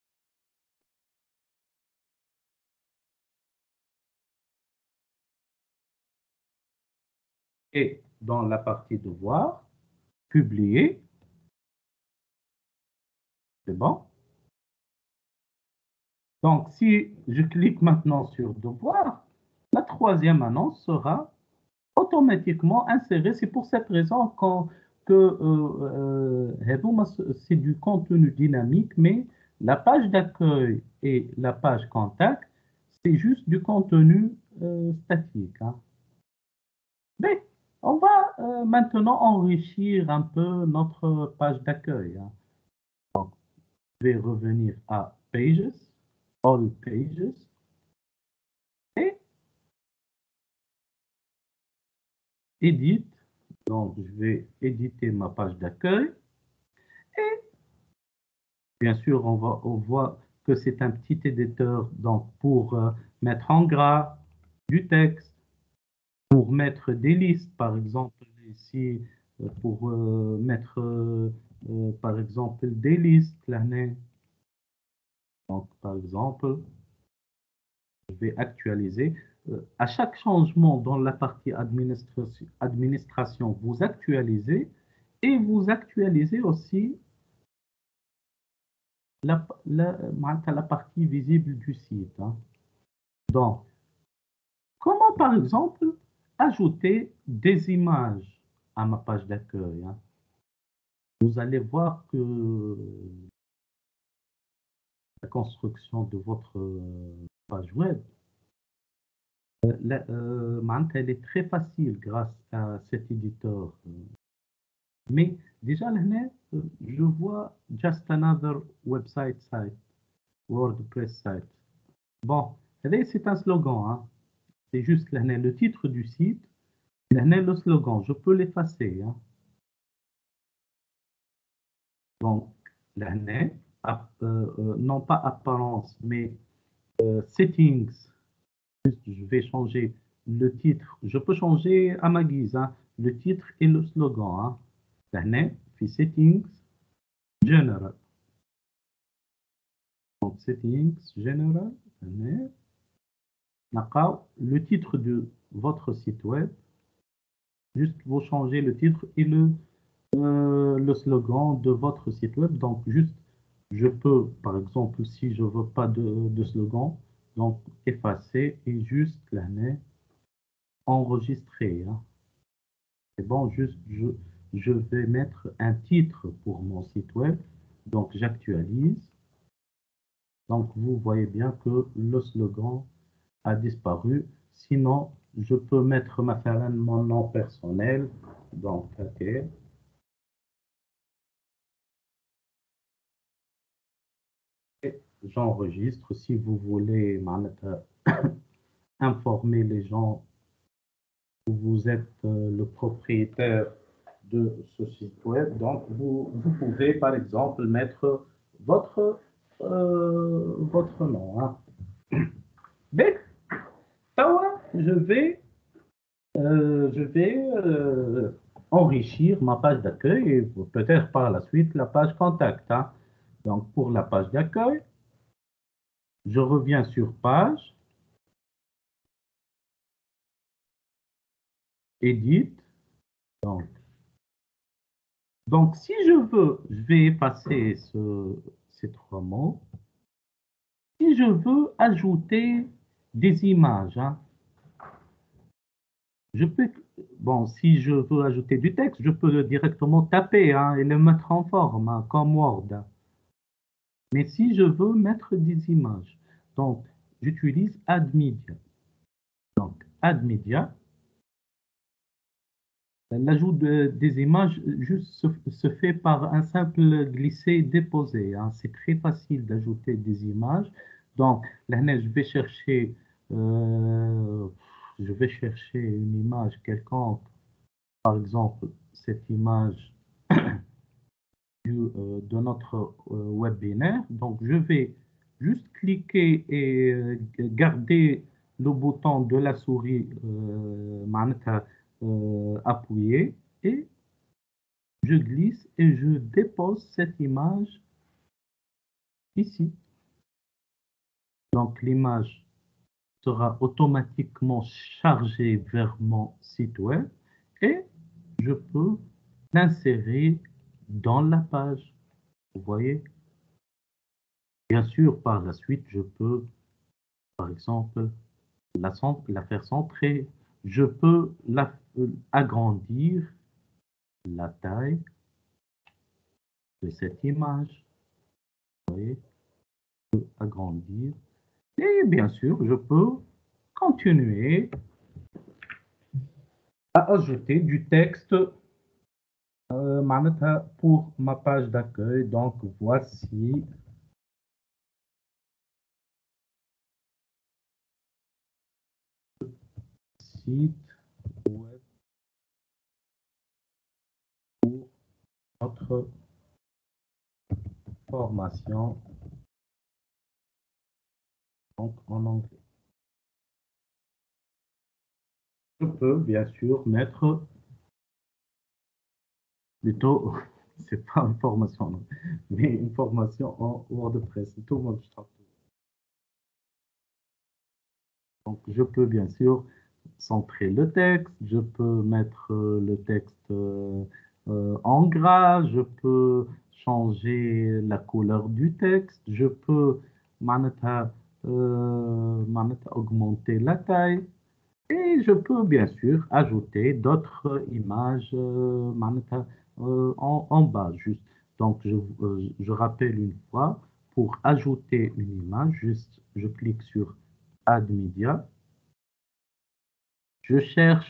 est dans la partie devoir, publier, c'est bon. Donc, si je clique maintenant sur devoir, la troisième annonce sera automatiquement insérée. C'est pour cette raison que c'est du contenu dynamique, mais la page d'accueil et la page contact, c'est juste du contenu statique. Hein. Mais on va maintenant enrichir un peu notre page d'accueil. Hein. Donc, je vais revenir à Pages, All Pages, et Edit. Donc, je vais éditer ma page d'accueil. Et bien sûr, on voit que c'est un petit éditeur donc pour mettre en gras du texte, pour mettre des listes, par exemple, ici, pour mettre, par exemple, des listes. Donc, par exemple, je vais actualiser. À chaque changement dans la partie administration, vous actualisez et vous actualisez aussi la partie visible du site. Hein. Donc, comment par exemple ajouter des images à ma page d'accueil? Hein? Vous allez voir que la construction de votre page web, elle est très facile grâce à cet éditeur. Mais déjà, là, je vois just another website site, WordPress site. Bon, c'est un slogan. Hein. C'est juste là, le titre du site, là, le slogan. Je peux l'effacer. Hein. Donc, là, non pas apparence, mais settings. Je vais changer le titre. Je peux changer à ma guise hein, le titre et le slogan. Hein. Là, في settings general. Donc, settings general. Le titre de votre site web. Juste vous changez le titre et le slogan de votre site web. Donc, juste, je peux, par exemple, si je veux pas de slogan, donc effacer et juste l'année enregistrer. Hein. C'est bon, juste, je vais mettre un titre pour mon site web. Donc, j'actualise. Donc, vous voyez bien que le slogan a disparu. Sinon, je peux mettre mon nom personnel. Donc, OK. J'enregistre. Si vous voulez informer les gens que vous êtes le propriétaire de ce site web, donc vous pouvez par exemple mettre votre nom. Hein. Mais, je vais enrichir ma page d'accueil et peut-être par la suite la page contact. Hein. Donc pour la page d'accueil, je reviens sur page, edit. Donc si je veux, je vais effacer ces trois mots. Si je veux ajouter des images, hein, je peux, bon, si je veux ajouter du texte, je peux directement taper hein, et le mettre en forme, hein, comme Word. Mais si je veux mettre des images, donc j'utilise Add Media. Donc, Add Media. L'ajout des images juste se fait par un simple glisser-déposer. Hein. C'est très facile d'ajouter des images. Donc, là, je vais chercher une image quelconque. par exemple, cette image de notre webinaire. Donc, je vais juste cliquer et garder le bouton de la souris appuyé et je glisse et je dépose cette image ici. Donc, l'image sera automatiquement chargée vers mon site web et je peux l'insérer dans la page. Vous voyez? Bien sûr, par la suite, je peux, par exemple, la faire centrer. Je peux agrandir la taille de cette image. Vous voyez? Je peux agrandir. Et bien sûr, je peux continuer à ajouter du texte pour ma page d'accueil. Donc, voici site web pour notre formation, donc en anglais. Je peux bien sûr mettre plutôt, c'est pas une formation, non, mais une formation en WordPress. Tout le monde sera. Donc, je peux bien sûr centrer le texte, je peux mettre le texte en gras, je peux changer la couleur du texte, je peux augmenter la taille et je peux bien sûr ajouter d'autres images en bas juste. Donc, je rappelle une fois, pour ajouter une image, juste je clique sur Add Media. Je cherche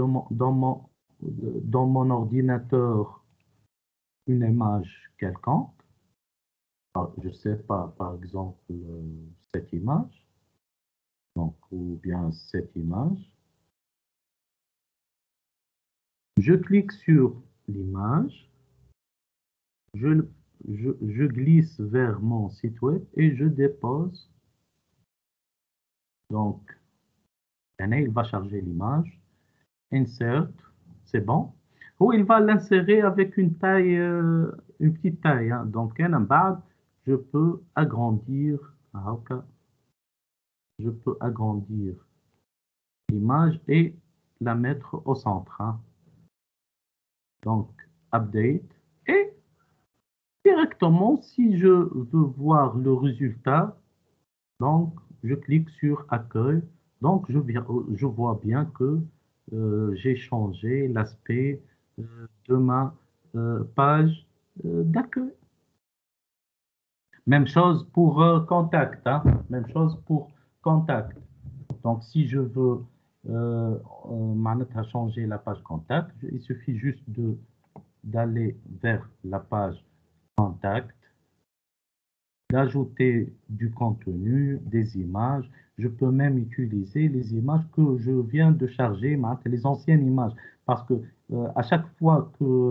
dans mon ordinateur une image quelconque. Je ne sais pas, par exemple, cette image, donc, ou bien cette image. Je clique sur l'image, je glisse vers mon site web et je dépose. Donc, il va charger l'image. Insert, c'est bon. Ou il va l'insérer avec une taille, une petite taille. Hein. Donc, je peux agrandir. Je peux agrandir l'image et la mettre au centre. Hein. Donc, update. Et directement, si je veux voir le résultat, donc je clique sur accueil. Donc, je vois bien que j'ai changé l'aspect de ma page d'accueil. Même chose pour contact. Hein. Même chose pour contact. Donc, si je veux changer la page contact, il suffit juste d'aller vers la page contact, d'ajouter du contenu, des images. Je peux même utiliser les images que je viens de charger, les anciennes images, parce que à chaque fois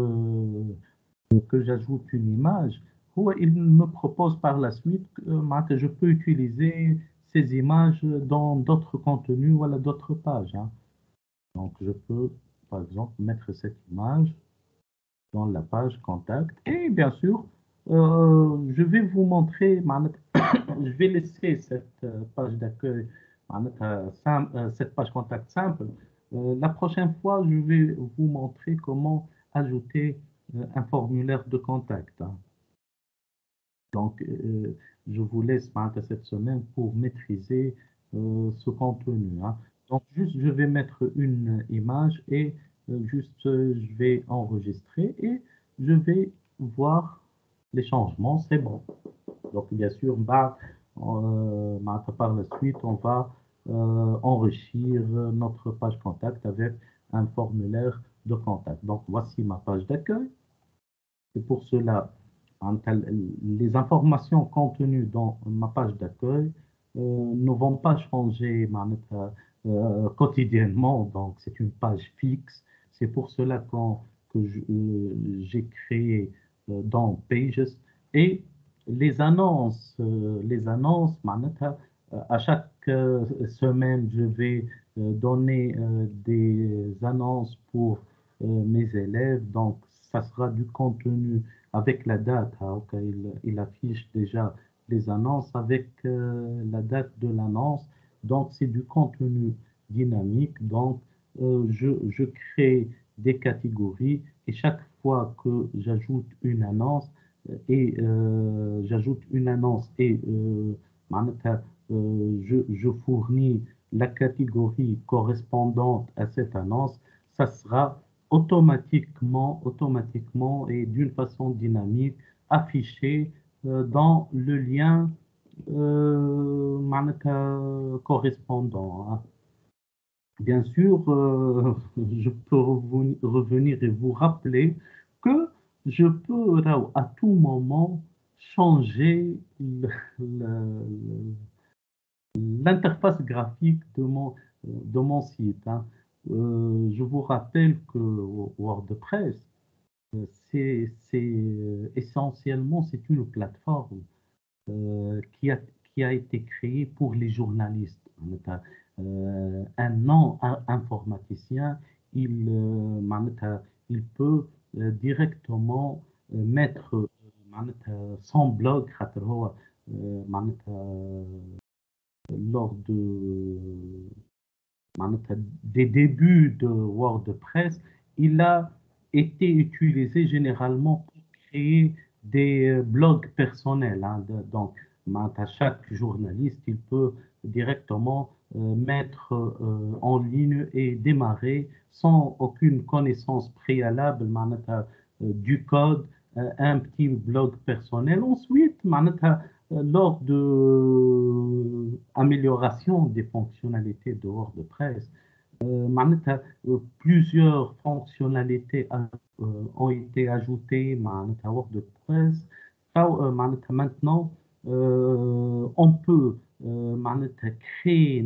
que j'ajoute une image, il me propose par la suite que je peux utiliser ces images dans d'autres contenus ou d'autres pages. Hein. Donc, je peux, par exemple, mettre cette image dans la page contact. Et bien sûr, je vais vous montrer, je vais laisser cette page d'accueil, cette page contact simple. La prochaine fois, je vais vous montrer comment ajouter un formulaire de contact. Hein. Donc, je vous laisse cette semaine pour maîtriser ce contenu. Hein. Donc, juste, je vais mettre une image et je vais enregistrer et je vais voir les changements. C'est bon. Donc, bien sûr, par la suite, on va enrichir notre page contact avec un formulaire de contact. Donc, voici ma page d'accueil. Et pour cela, les informations contenues dans ma page d'accueil ne vont pas changer quotidiennement. Donc, c'est une page fixe, C'est pour cela que j'ai créé dans Pages et les annonces, معناتها, à chaque semaine, je vais donner des annonces pour mes élèves. Donc, ça sera du contenu avec la date. Ok, il affiche déjà les annonces avec la date de l'annonce. Donc, c'est du contenu dynamique. Donc, je crée des catégories et chaque fois que j'ajoute une annonce معناتها, je fournis la catégorie correspondante à cette annonce, ça sera automatiquement et d'une façon dynamique affiché dans le lien معناتها correspondant. Hein. Bien sûr, je peux revenir et vous rappeler que je peux à tout moment changer l'interface graphique de mon site. Hein. Je vous rappelle que WordPress, essentiellement, c'est une plateforme qui a été créée pour les journalistes. Un non-informaticien, il peut directement mettre son blog lors des débuts de WordPress, il a été utilisé généralement pour créer des blogs personnels. Hein. Donc, chaque journaliste, il peut directement mettre en ligne et démarrer sans aucune connaissance préalable du code, un petit blog personnel. Ensuite, lors de amélioration des fonctionnalités de WordPress, plusieurs fonctionnalités ont été ajoutées à WordPress. Maintenant, on peut créer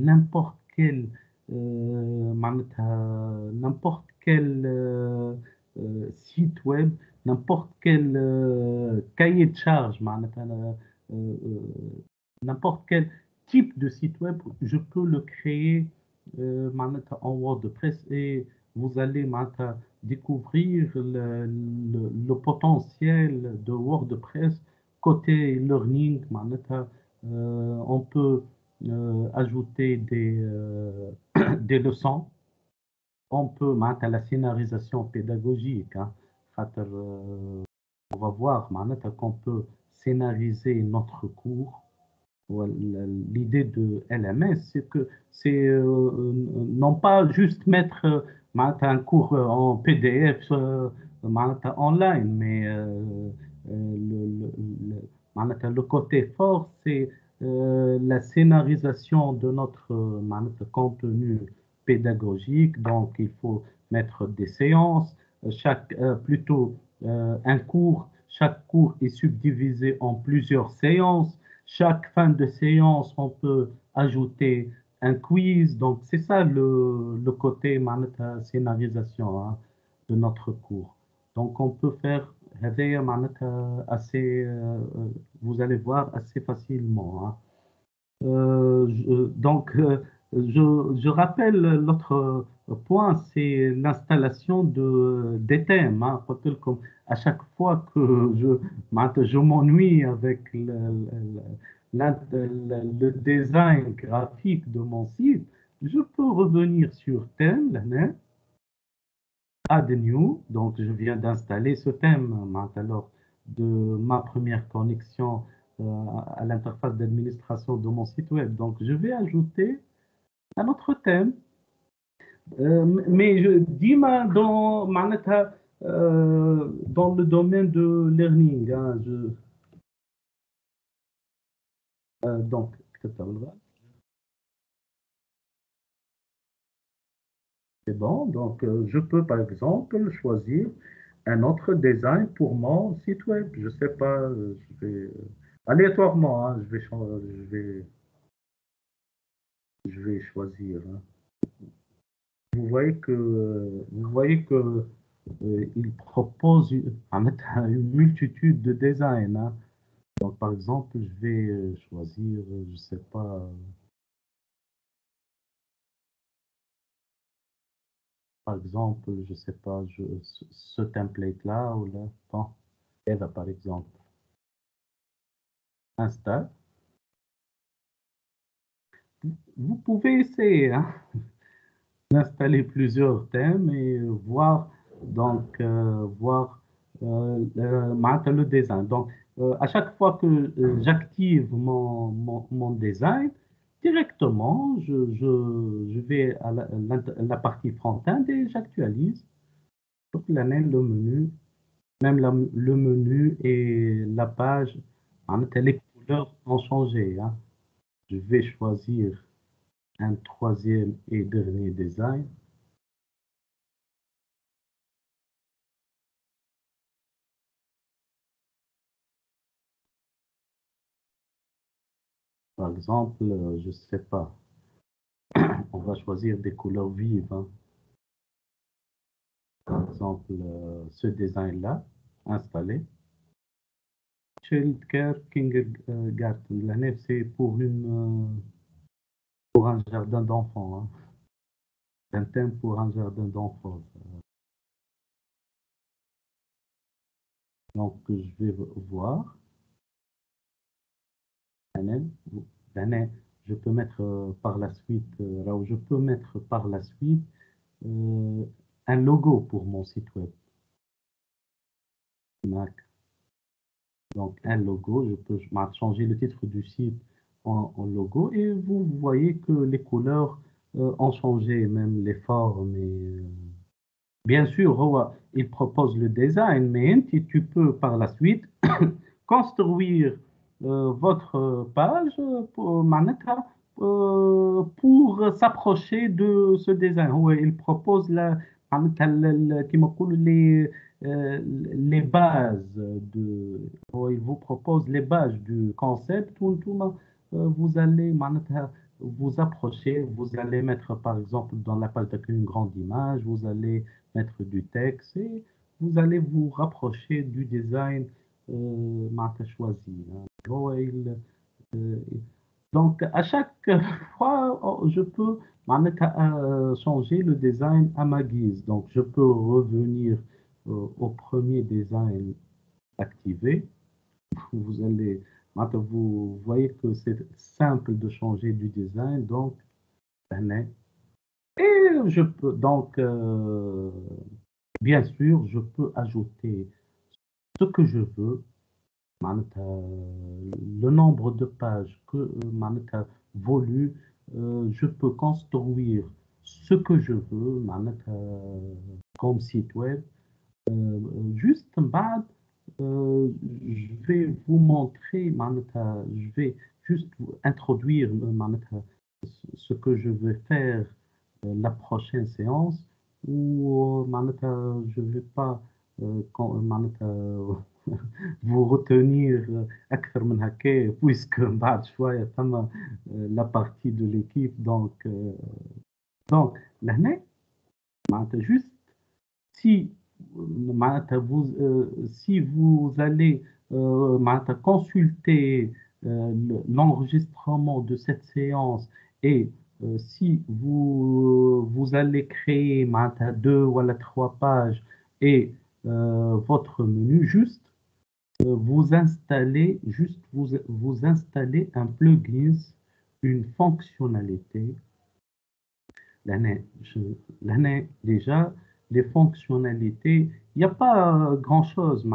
n'importe quel site web, n'importe quel cahier de charge, n'importe quel type de site web, je peux le créer en WordPress et vous allez découvrir le potentiel de WordPress côté learning. On peut ajouter des leçons, on peut la scénarisation pédagogique. Hein, on va voir qu'on peut scénariser notre cours. L'idée de LMS, c'est que c'est non pas juste mettre un cours en PDF online, mais le côté fort, c'est la scénarisation de notre contenu pédagogique. Donc, il faut mettre des séances, plutôt un cours. Chaque cours est subdivisé en plusieurs séances. Chaque fin de séance, on peut ajouter un quiz. Donc, c'est ça le côté scénarisation hein, de notre cours. Donc, on peut faire assez, vous allez voir, assez facilement. Hein. Donc, je rappelle l'autre point, c'est l'installation des thèmes. Hein, comme à chaque fois que je m'ennuie avec le design graphique de mon site, je peux revenir sur thème, add new. Donc, je viens d'installer ce thème alors de ma première connexion à l'interface d'administration de mon site web. Donc, je vais ajouter un autre thème. Mais je dis dans le domaine de learning. Hein, donc, c'est bon. Donc, je peux par exemple choisir un autre design pour mon site web. Je sais pas, je vais aléatoirement, hein, je vais choisir. Hein. vous voyez que il propose une multitude de designs, hein. Donc, par exemple, je vais choisir, je sais pas, par exemple, je sais pas, ce template-là ou là, bon, et là, par exemple, installe. Vous pouvez essayer, hein, d'installer plusieurs thèmes et voir, donc, le design. Donc, à chaque fois que j'active mon design, directement, je vais à la partie front-end et j'actualise. Donc, le menu, même le menu et la page, les couleurs ont changé, hein. Je vais choisir un troisième et dernier design. Par exemple, je sais pas, on va choisir des couleurs vives, hein. Par exemple, ce design-là, installé. Childcare Kindergarten, la nef, c'est pour un jardin d'enfants, hein. Un thème pour un jardin d'enfants. Donc, je vais voir. Je peux mettre par la suite, là où je peux mettre par la suite un logo pour mon site web. Mac. Donc, un logo, je peux changer le titre du site en logo et vous voyez que les couleurs ont changé, même les formes. Bien sûr, il propose le design, mais tu peux par la suite construire votre page pour s'approcher de ce design. Il propose كما يقولوا les bases il vous propose les bases du concept vous allez vous approcher, vous allez mettre par exemple dans la page d'accueil une grande image, vous allez mettre du texte et vous allez vous rapprocher du design choisi, hein. Euh, donc, à chaque fois, je peux changer le design à ma guise. Donc, je peux revenir au premier design activé. Vous allez, vous voyez que c'est simple de changer du design. Donc, et je peux, donc, bien sûr, je peux ajouter ce que je veux. Le nombre de pages que voulu, je peux construire ce que je veux comme site web. Juste je vais vous montrer je vais juste introduire ce que je vais faire la prochaine séance ou je ne vais pas vous retenir أكثر من هكا puisque بعد شوية ثم la partie de l'équipe donc لهنا juste si si vous allez consulter l'enregistrement de cette séance et si vous allez créer deux ou trois pages et votre menu, juste vous installez un plugin, une fonctionnalité. L'année déjà, les fonctionnalités, il n'y a pas grand-chose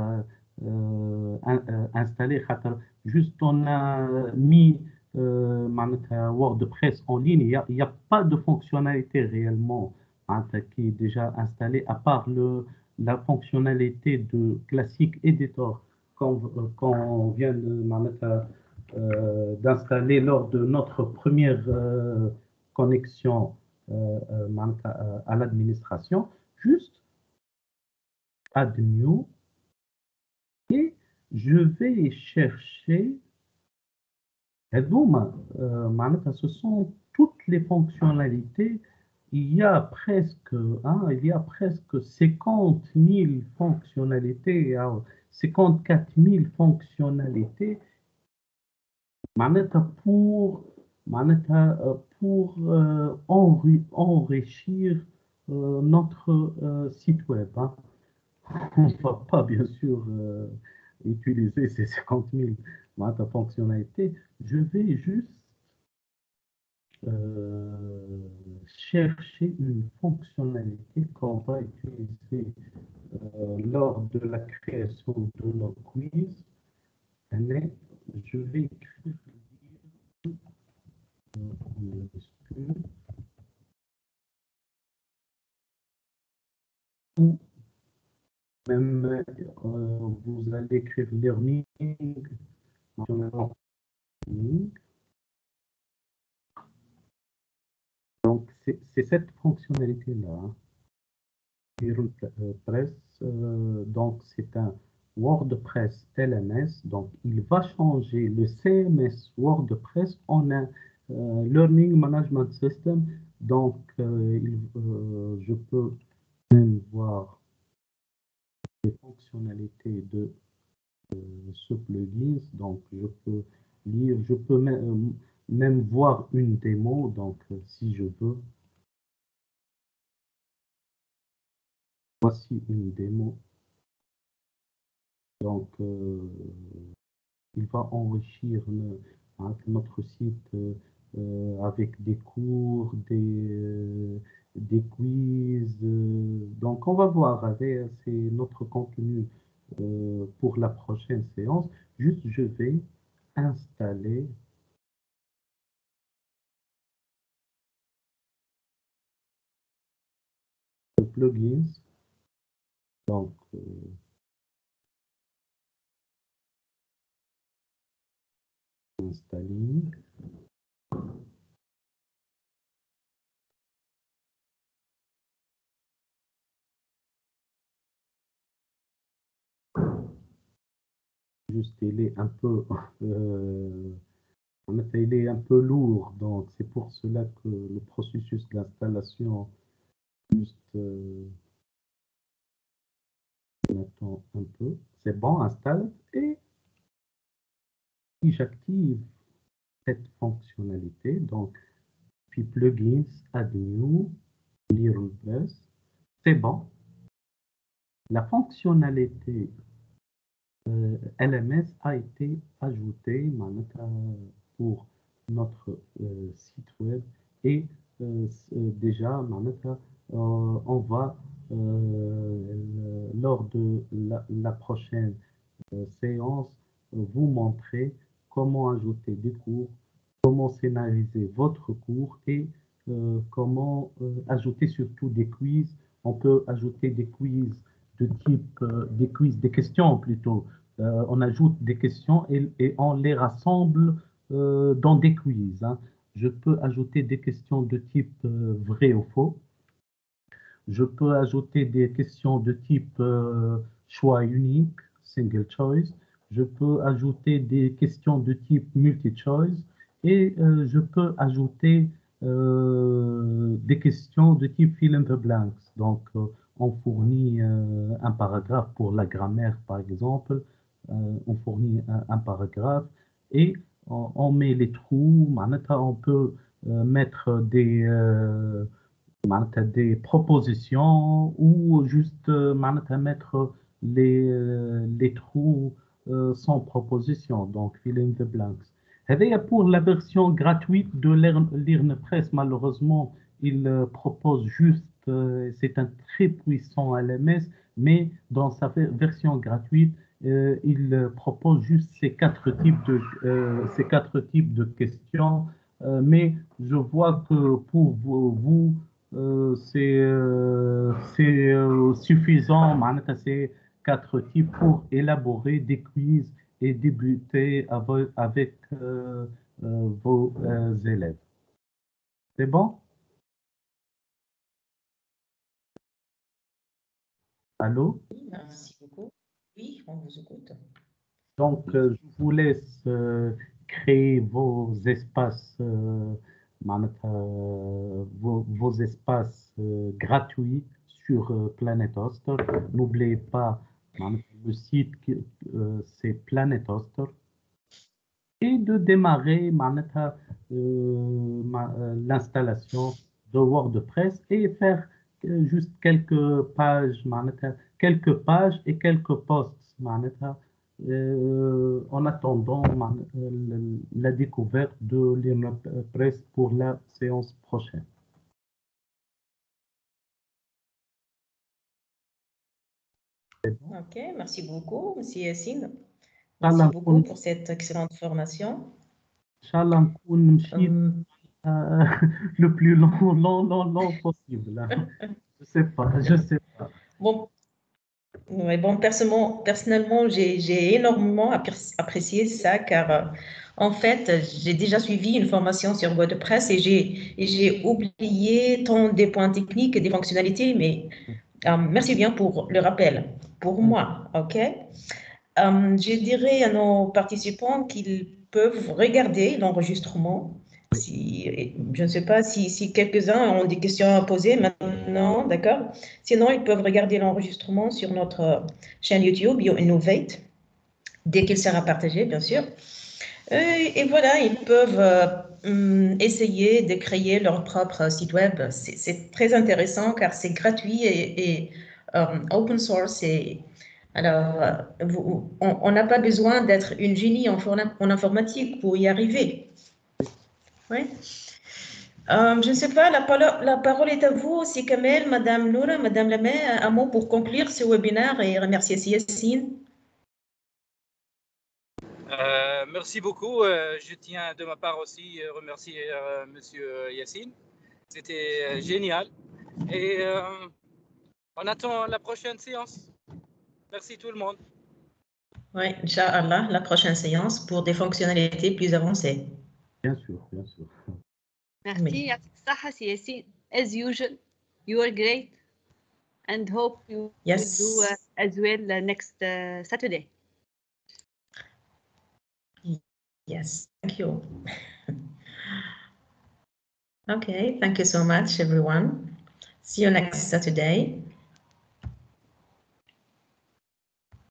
installé. Juste on a mis WordPress en ligne. Il y a pas de fonctionnalité réellement qui est déjà installée, à part la fonctionnalité de classique editor qu'on vient d'installer lors de notre première connexion à l'administration, juste add new et je vais chercher ce sont toutes les fonctionnalités il y a presque, il y a presque 50 000 fonctionnalités, 54 000 fonctionnalités معناتها pour enrichir notre site web. On ne va pas bien sûr utiliser ces 50 000 fonctionnalités. Je vais juste chercher une fonctionnalité qu'on va utiliser lors de la création de nos quiz. Mais je vais écrire ou même vous allez écrire learning. Donc c'est cette fonctionnalité-là. WordPress, donc c'est un WordPress LMS, donc il va changer le CMS WordPress en un Learning Management System. Donc je peux même voir les fonctionnalités de ce plugin. Donc je peux lire, je peux même voir une démo. Donc si je veux, voici une démo. Donc il va enrichir notre site avec des cours, des quiz. Donc, on va voir, c'est notre contenu pour la prochaine séance. Juste, je vais installer le plugin. Donc, installer. Juste, il est un peu, il est un peu lourd, donc c'est pour cela que le processus d'installation juste attends un peu. C'est bon, installe. Et si j'active cette fonctionnalité, donc puis plugins, add new, WordPress, c'est bon. La fonctionnalité LMS a été ajoutée pour notre site web et déjà on va lors de la prochaine séance vous montrer comment ajouter des cours, comment scénariser votre cours et comment ajouter surtout des quiz. On peut ajouter des quiz de type, des questions plutôt. On ajoute des questions et on les rassemble dans des quiz. Je peux ajouter des questions de type vrai ou faux. Je peux ajouter des questions de type choix unique, single choice. Je peux ajouter des questions de type multi-choice et je peux ajouter des questions de type fill in the blanks. Donc, on fournit un paragraphe pour la grammaire, par exemple. On fournit un paragraphe et on met les trous. On peut mettre des propositions ou juste mettre les trous sans proposition, donc fill in the blanks. Et pour la version gratuite de LearnPress, malheureusement, il propose juste, c'est un très puissant LMS, mais dans sa version gratuite, il propose juste ces quatre types de questions. Mais je vois que pour vous c'est suffisant, c'est quatre types pour élaborer des quiz et débuter avec vos élèves. C'est bon? Allô? Oui, merci beaucoup. Oui, on vous écoute. Donc, je vous laisse créer vos espaces vos espaces gratuits sur Planet Hoster. N'oubliez pas le site, c'est Planet Hoster. Et de démarrer l'installation de WordPress et faire juste quelques pages et quelques posts en attendant la découverte de l'IRNPress pour la séance prochaine. Ok, merci beaucoup, M. Yassine. Merci beaucoup pour cette excellente formation. Inch'Allah, le plus long possible. Je sais pas. Bon, ouais, bon, personnellement, j'ai énormément apprécié ça car en fait, j'ai déjà suivi une formation sur WordPress et j'ai oublié tant des points techniques et des fonctionnalités, mais merci bien pour le rappel. Pour moi, ok? Je dirais à nos participants qu'ils peuvent regarder l'enregistrement. Je ne sais pas si quelques-uns ont des questions à poser maintenant, d'accord? Sinon, ils peuvent regarder l'enregistrement sur notre chaîne YouTube BioInnovate, dès qu'il sera partagé, bien sûr. Et voilà, ils peuvent essayer de créer leur propre site web. C'est très intéressant car c'est gratuit et open source. Alors, on n'a pas besoin d'être une génie en informatique pour y arriver. Oui. Je ne sais pas, la parole est à vous aussi, Kamel, Madame Noura, Madame Lamé, un mot pour conclure ce webinaire et remercier Yassine. Merci beaucoup. Je tiens de ma part aussi remercier Monsieur Yassine. C'était génial. Et on attend la prochaine séance. Merci tout le monde. Oui, Inch'Allah, la prochaine séance pour des fonctionnalités plus avancées. Bien sûr, bien sûr. Merci, Yassine. As usual, you are great and hope you will do as well next Saturday. Yes, thank you. Okay, thank you so much, everyone. See you next Saturday.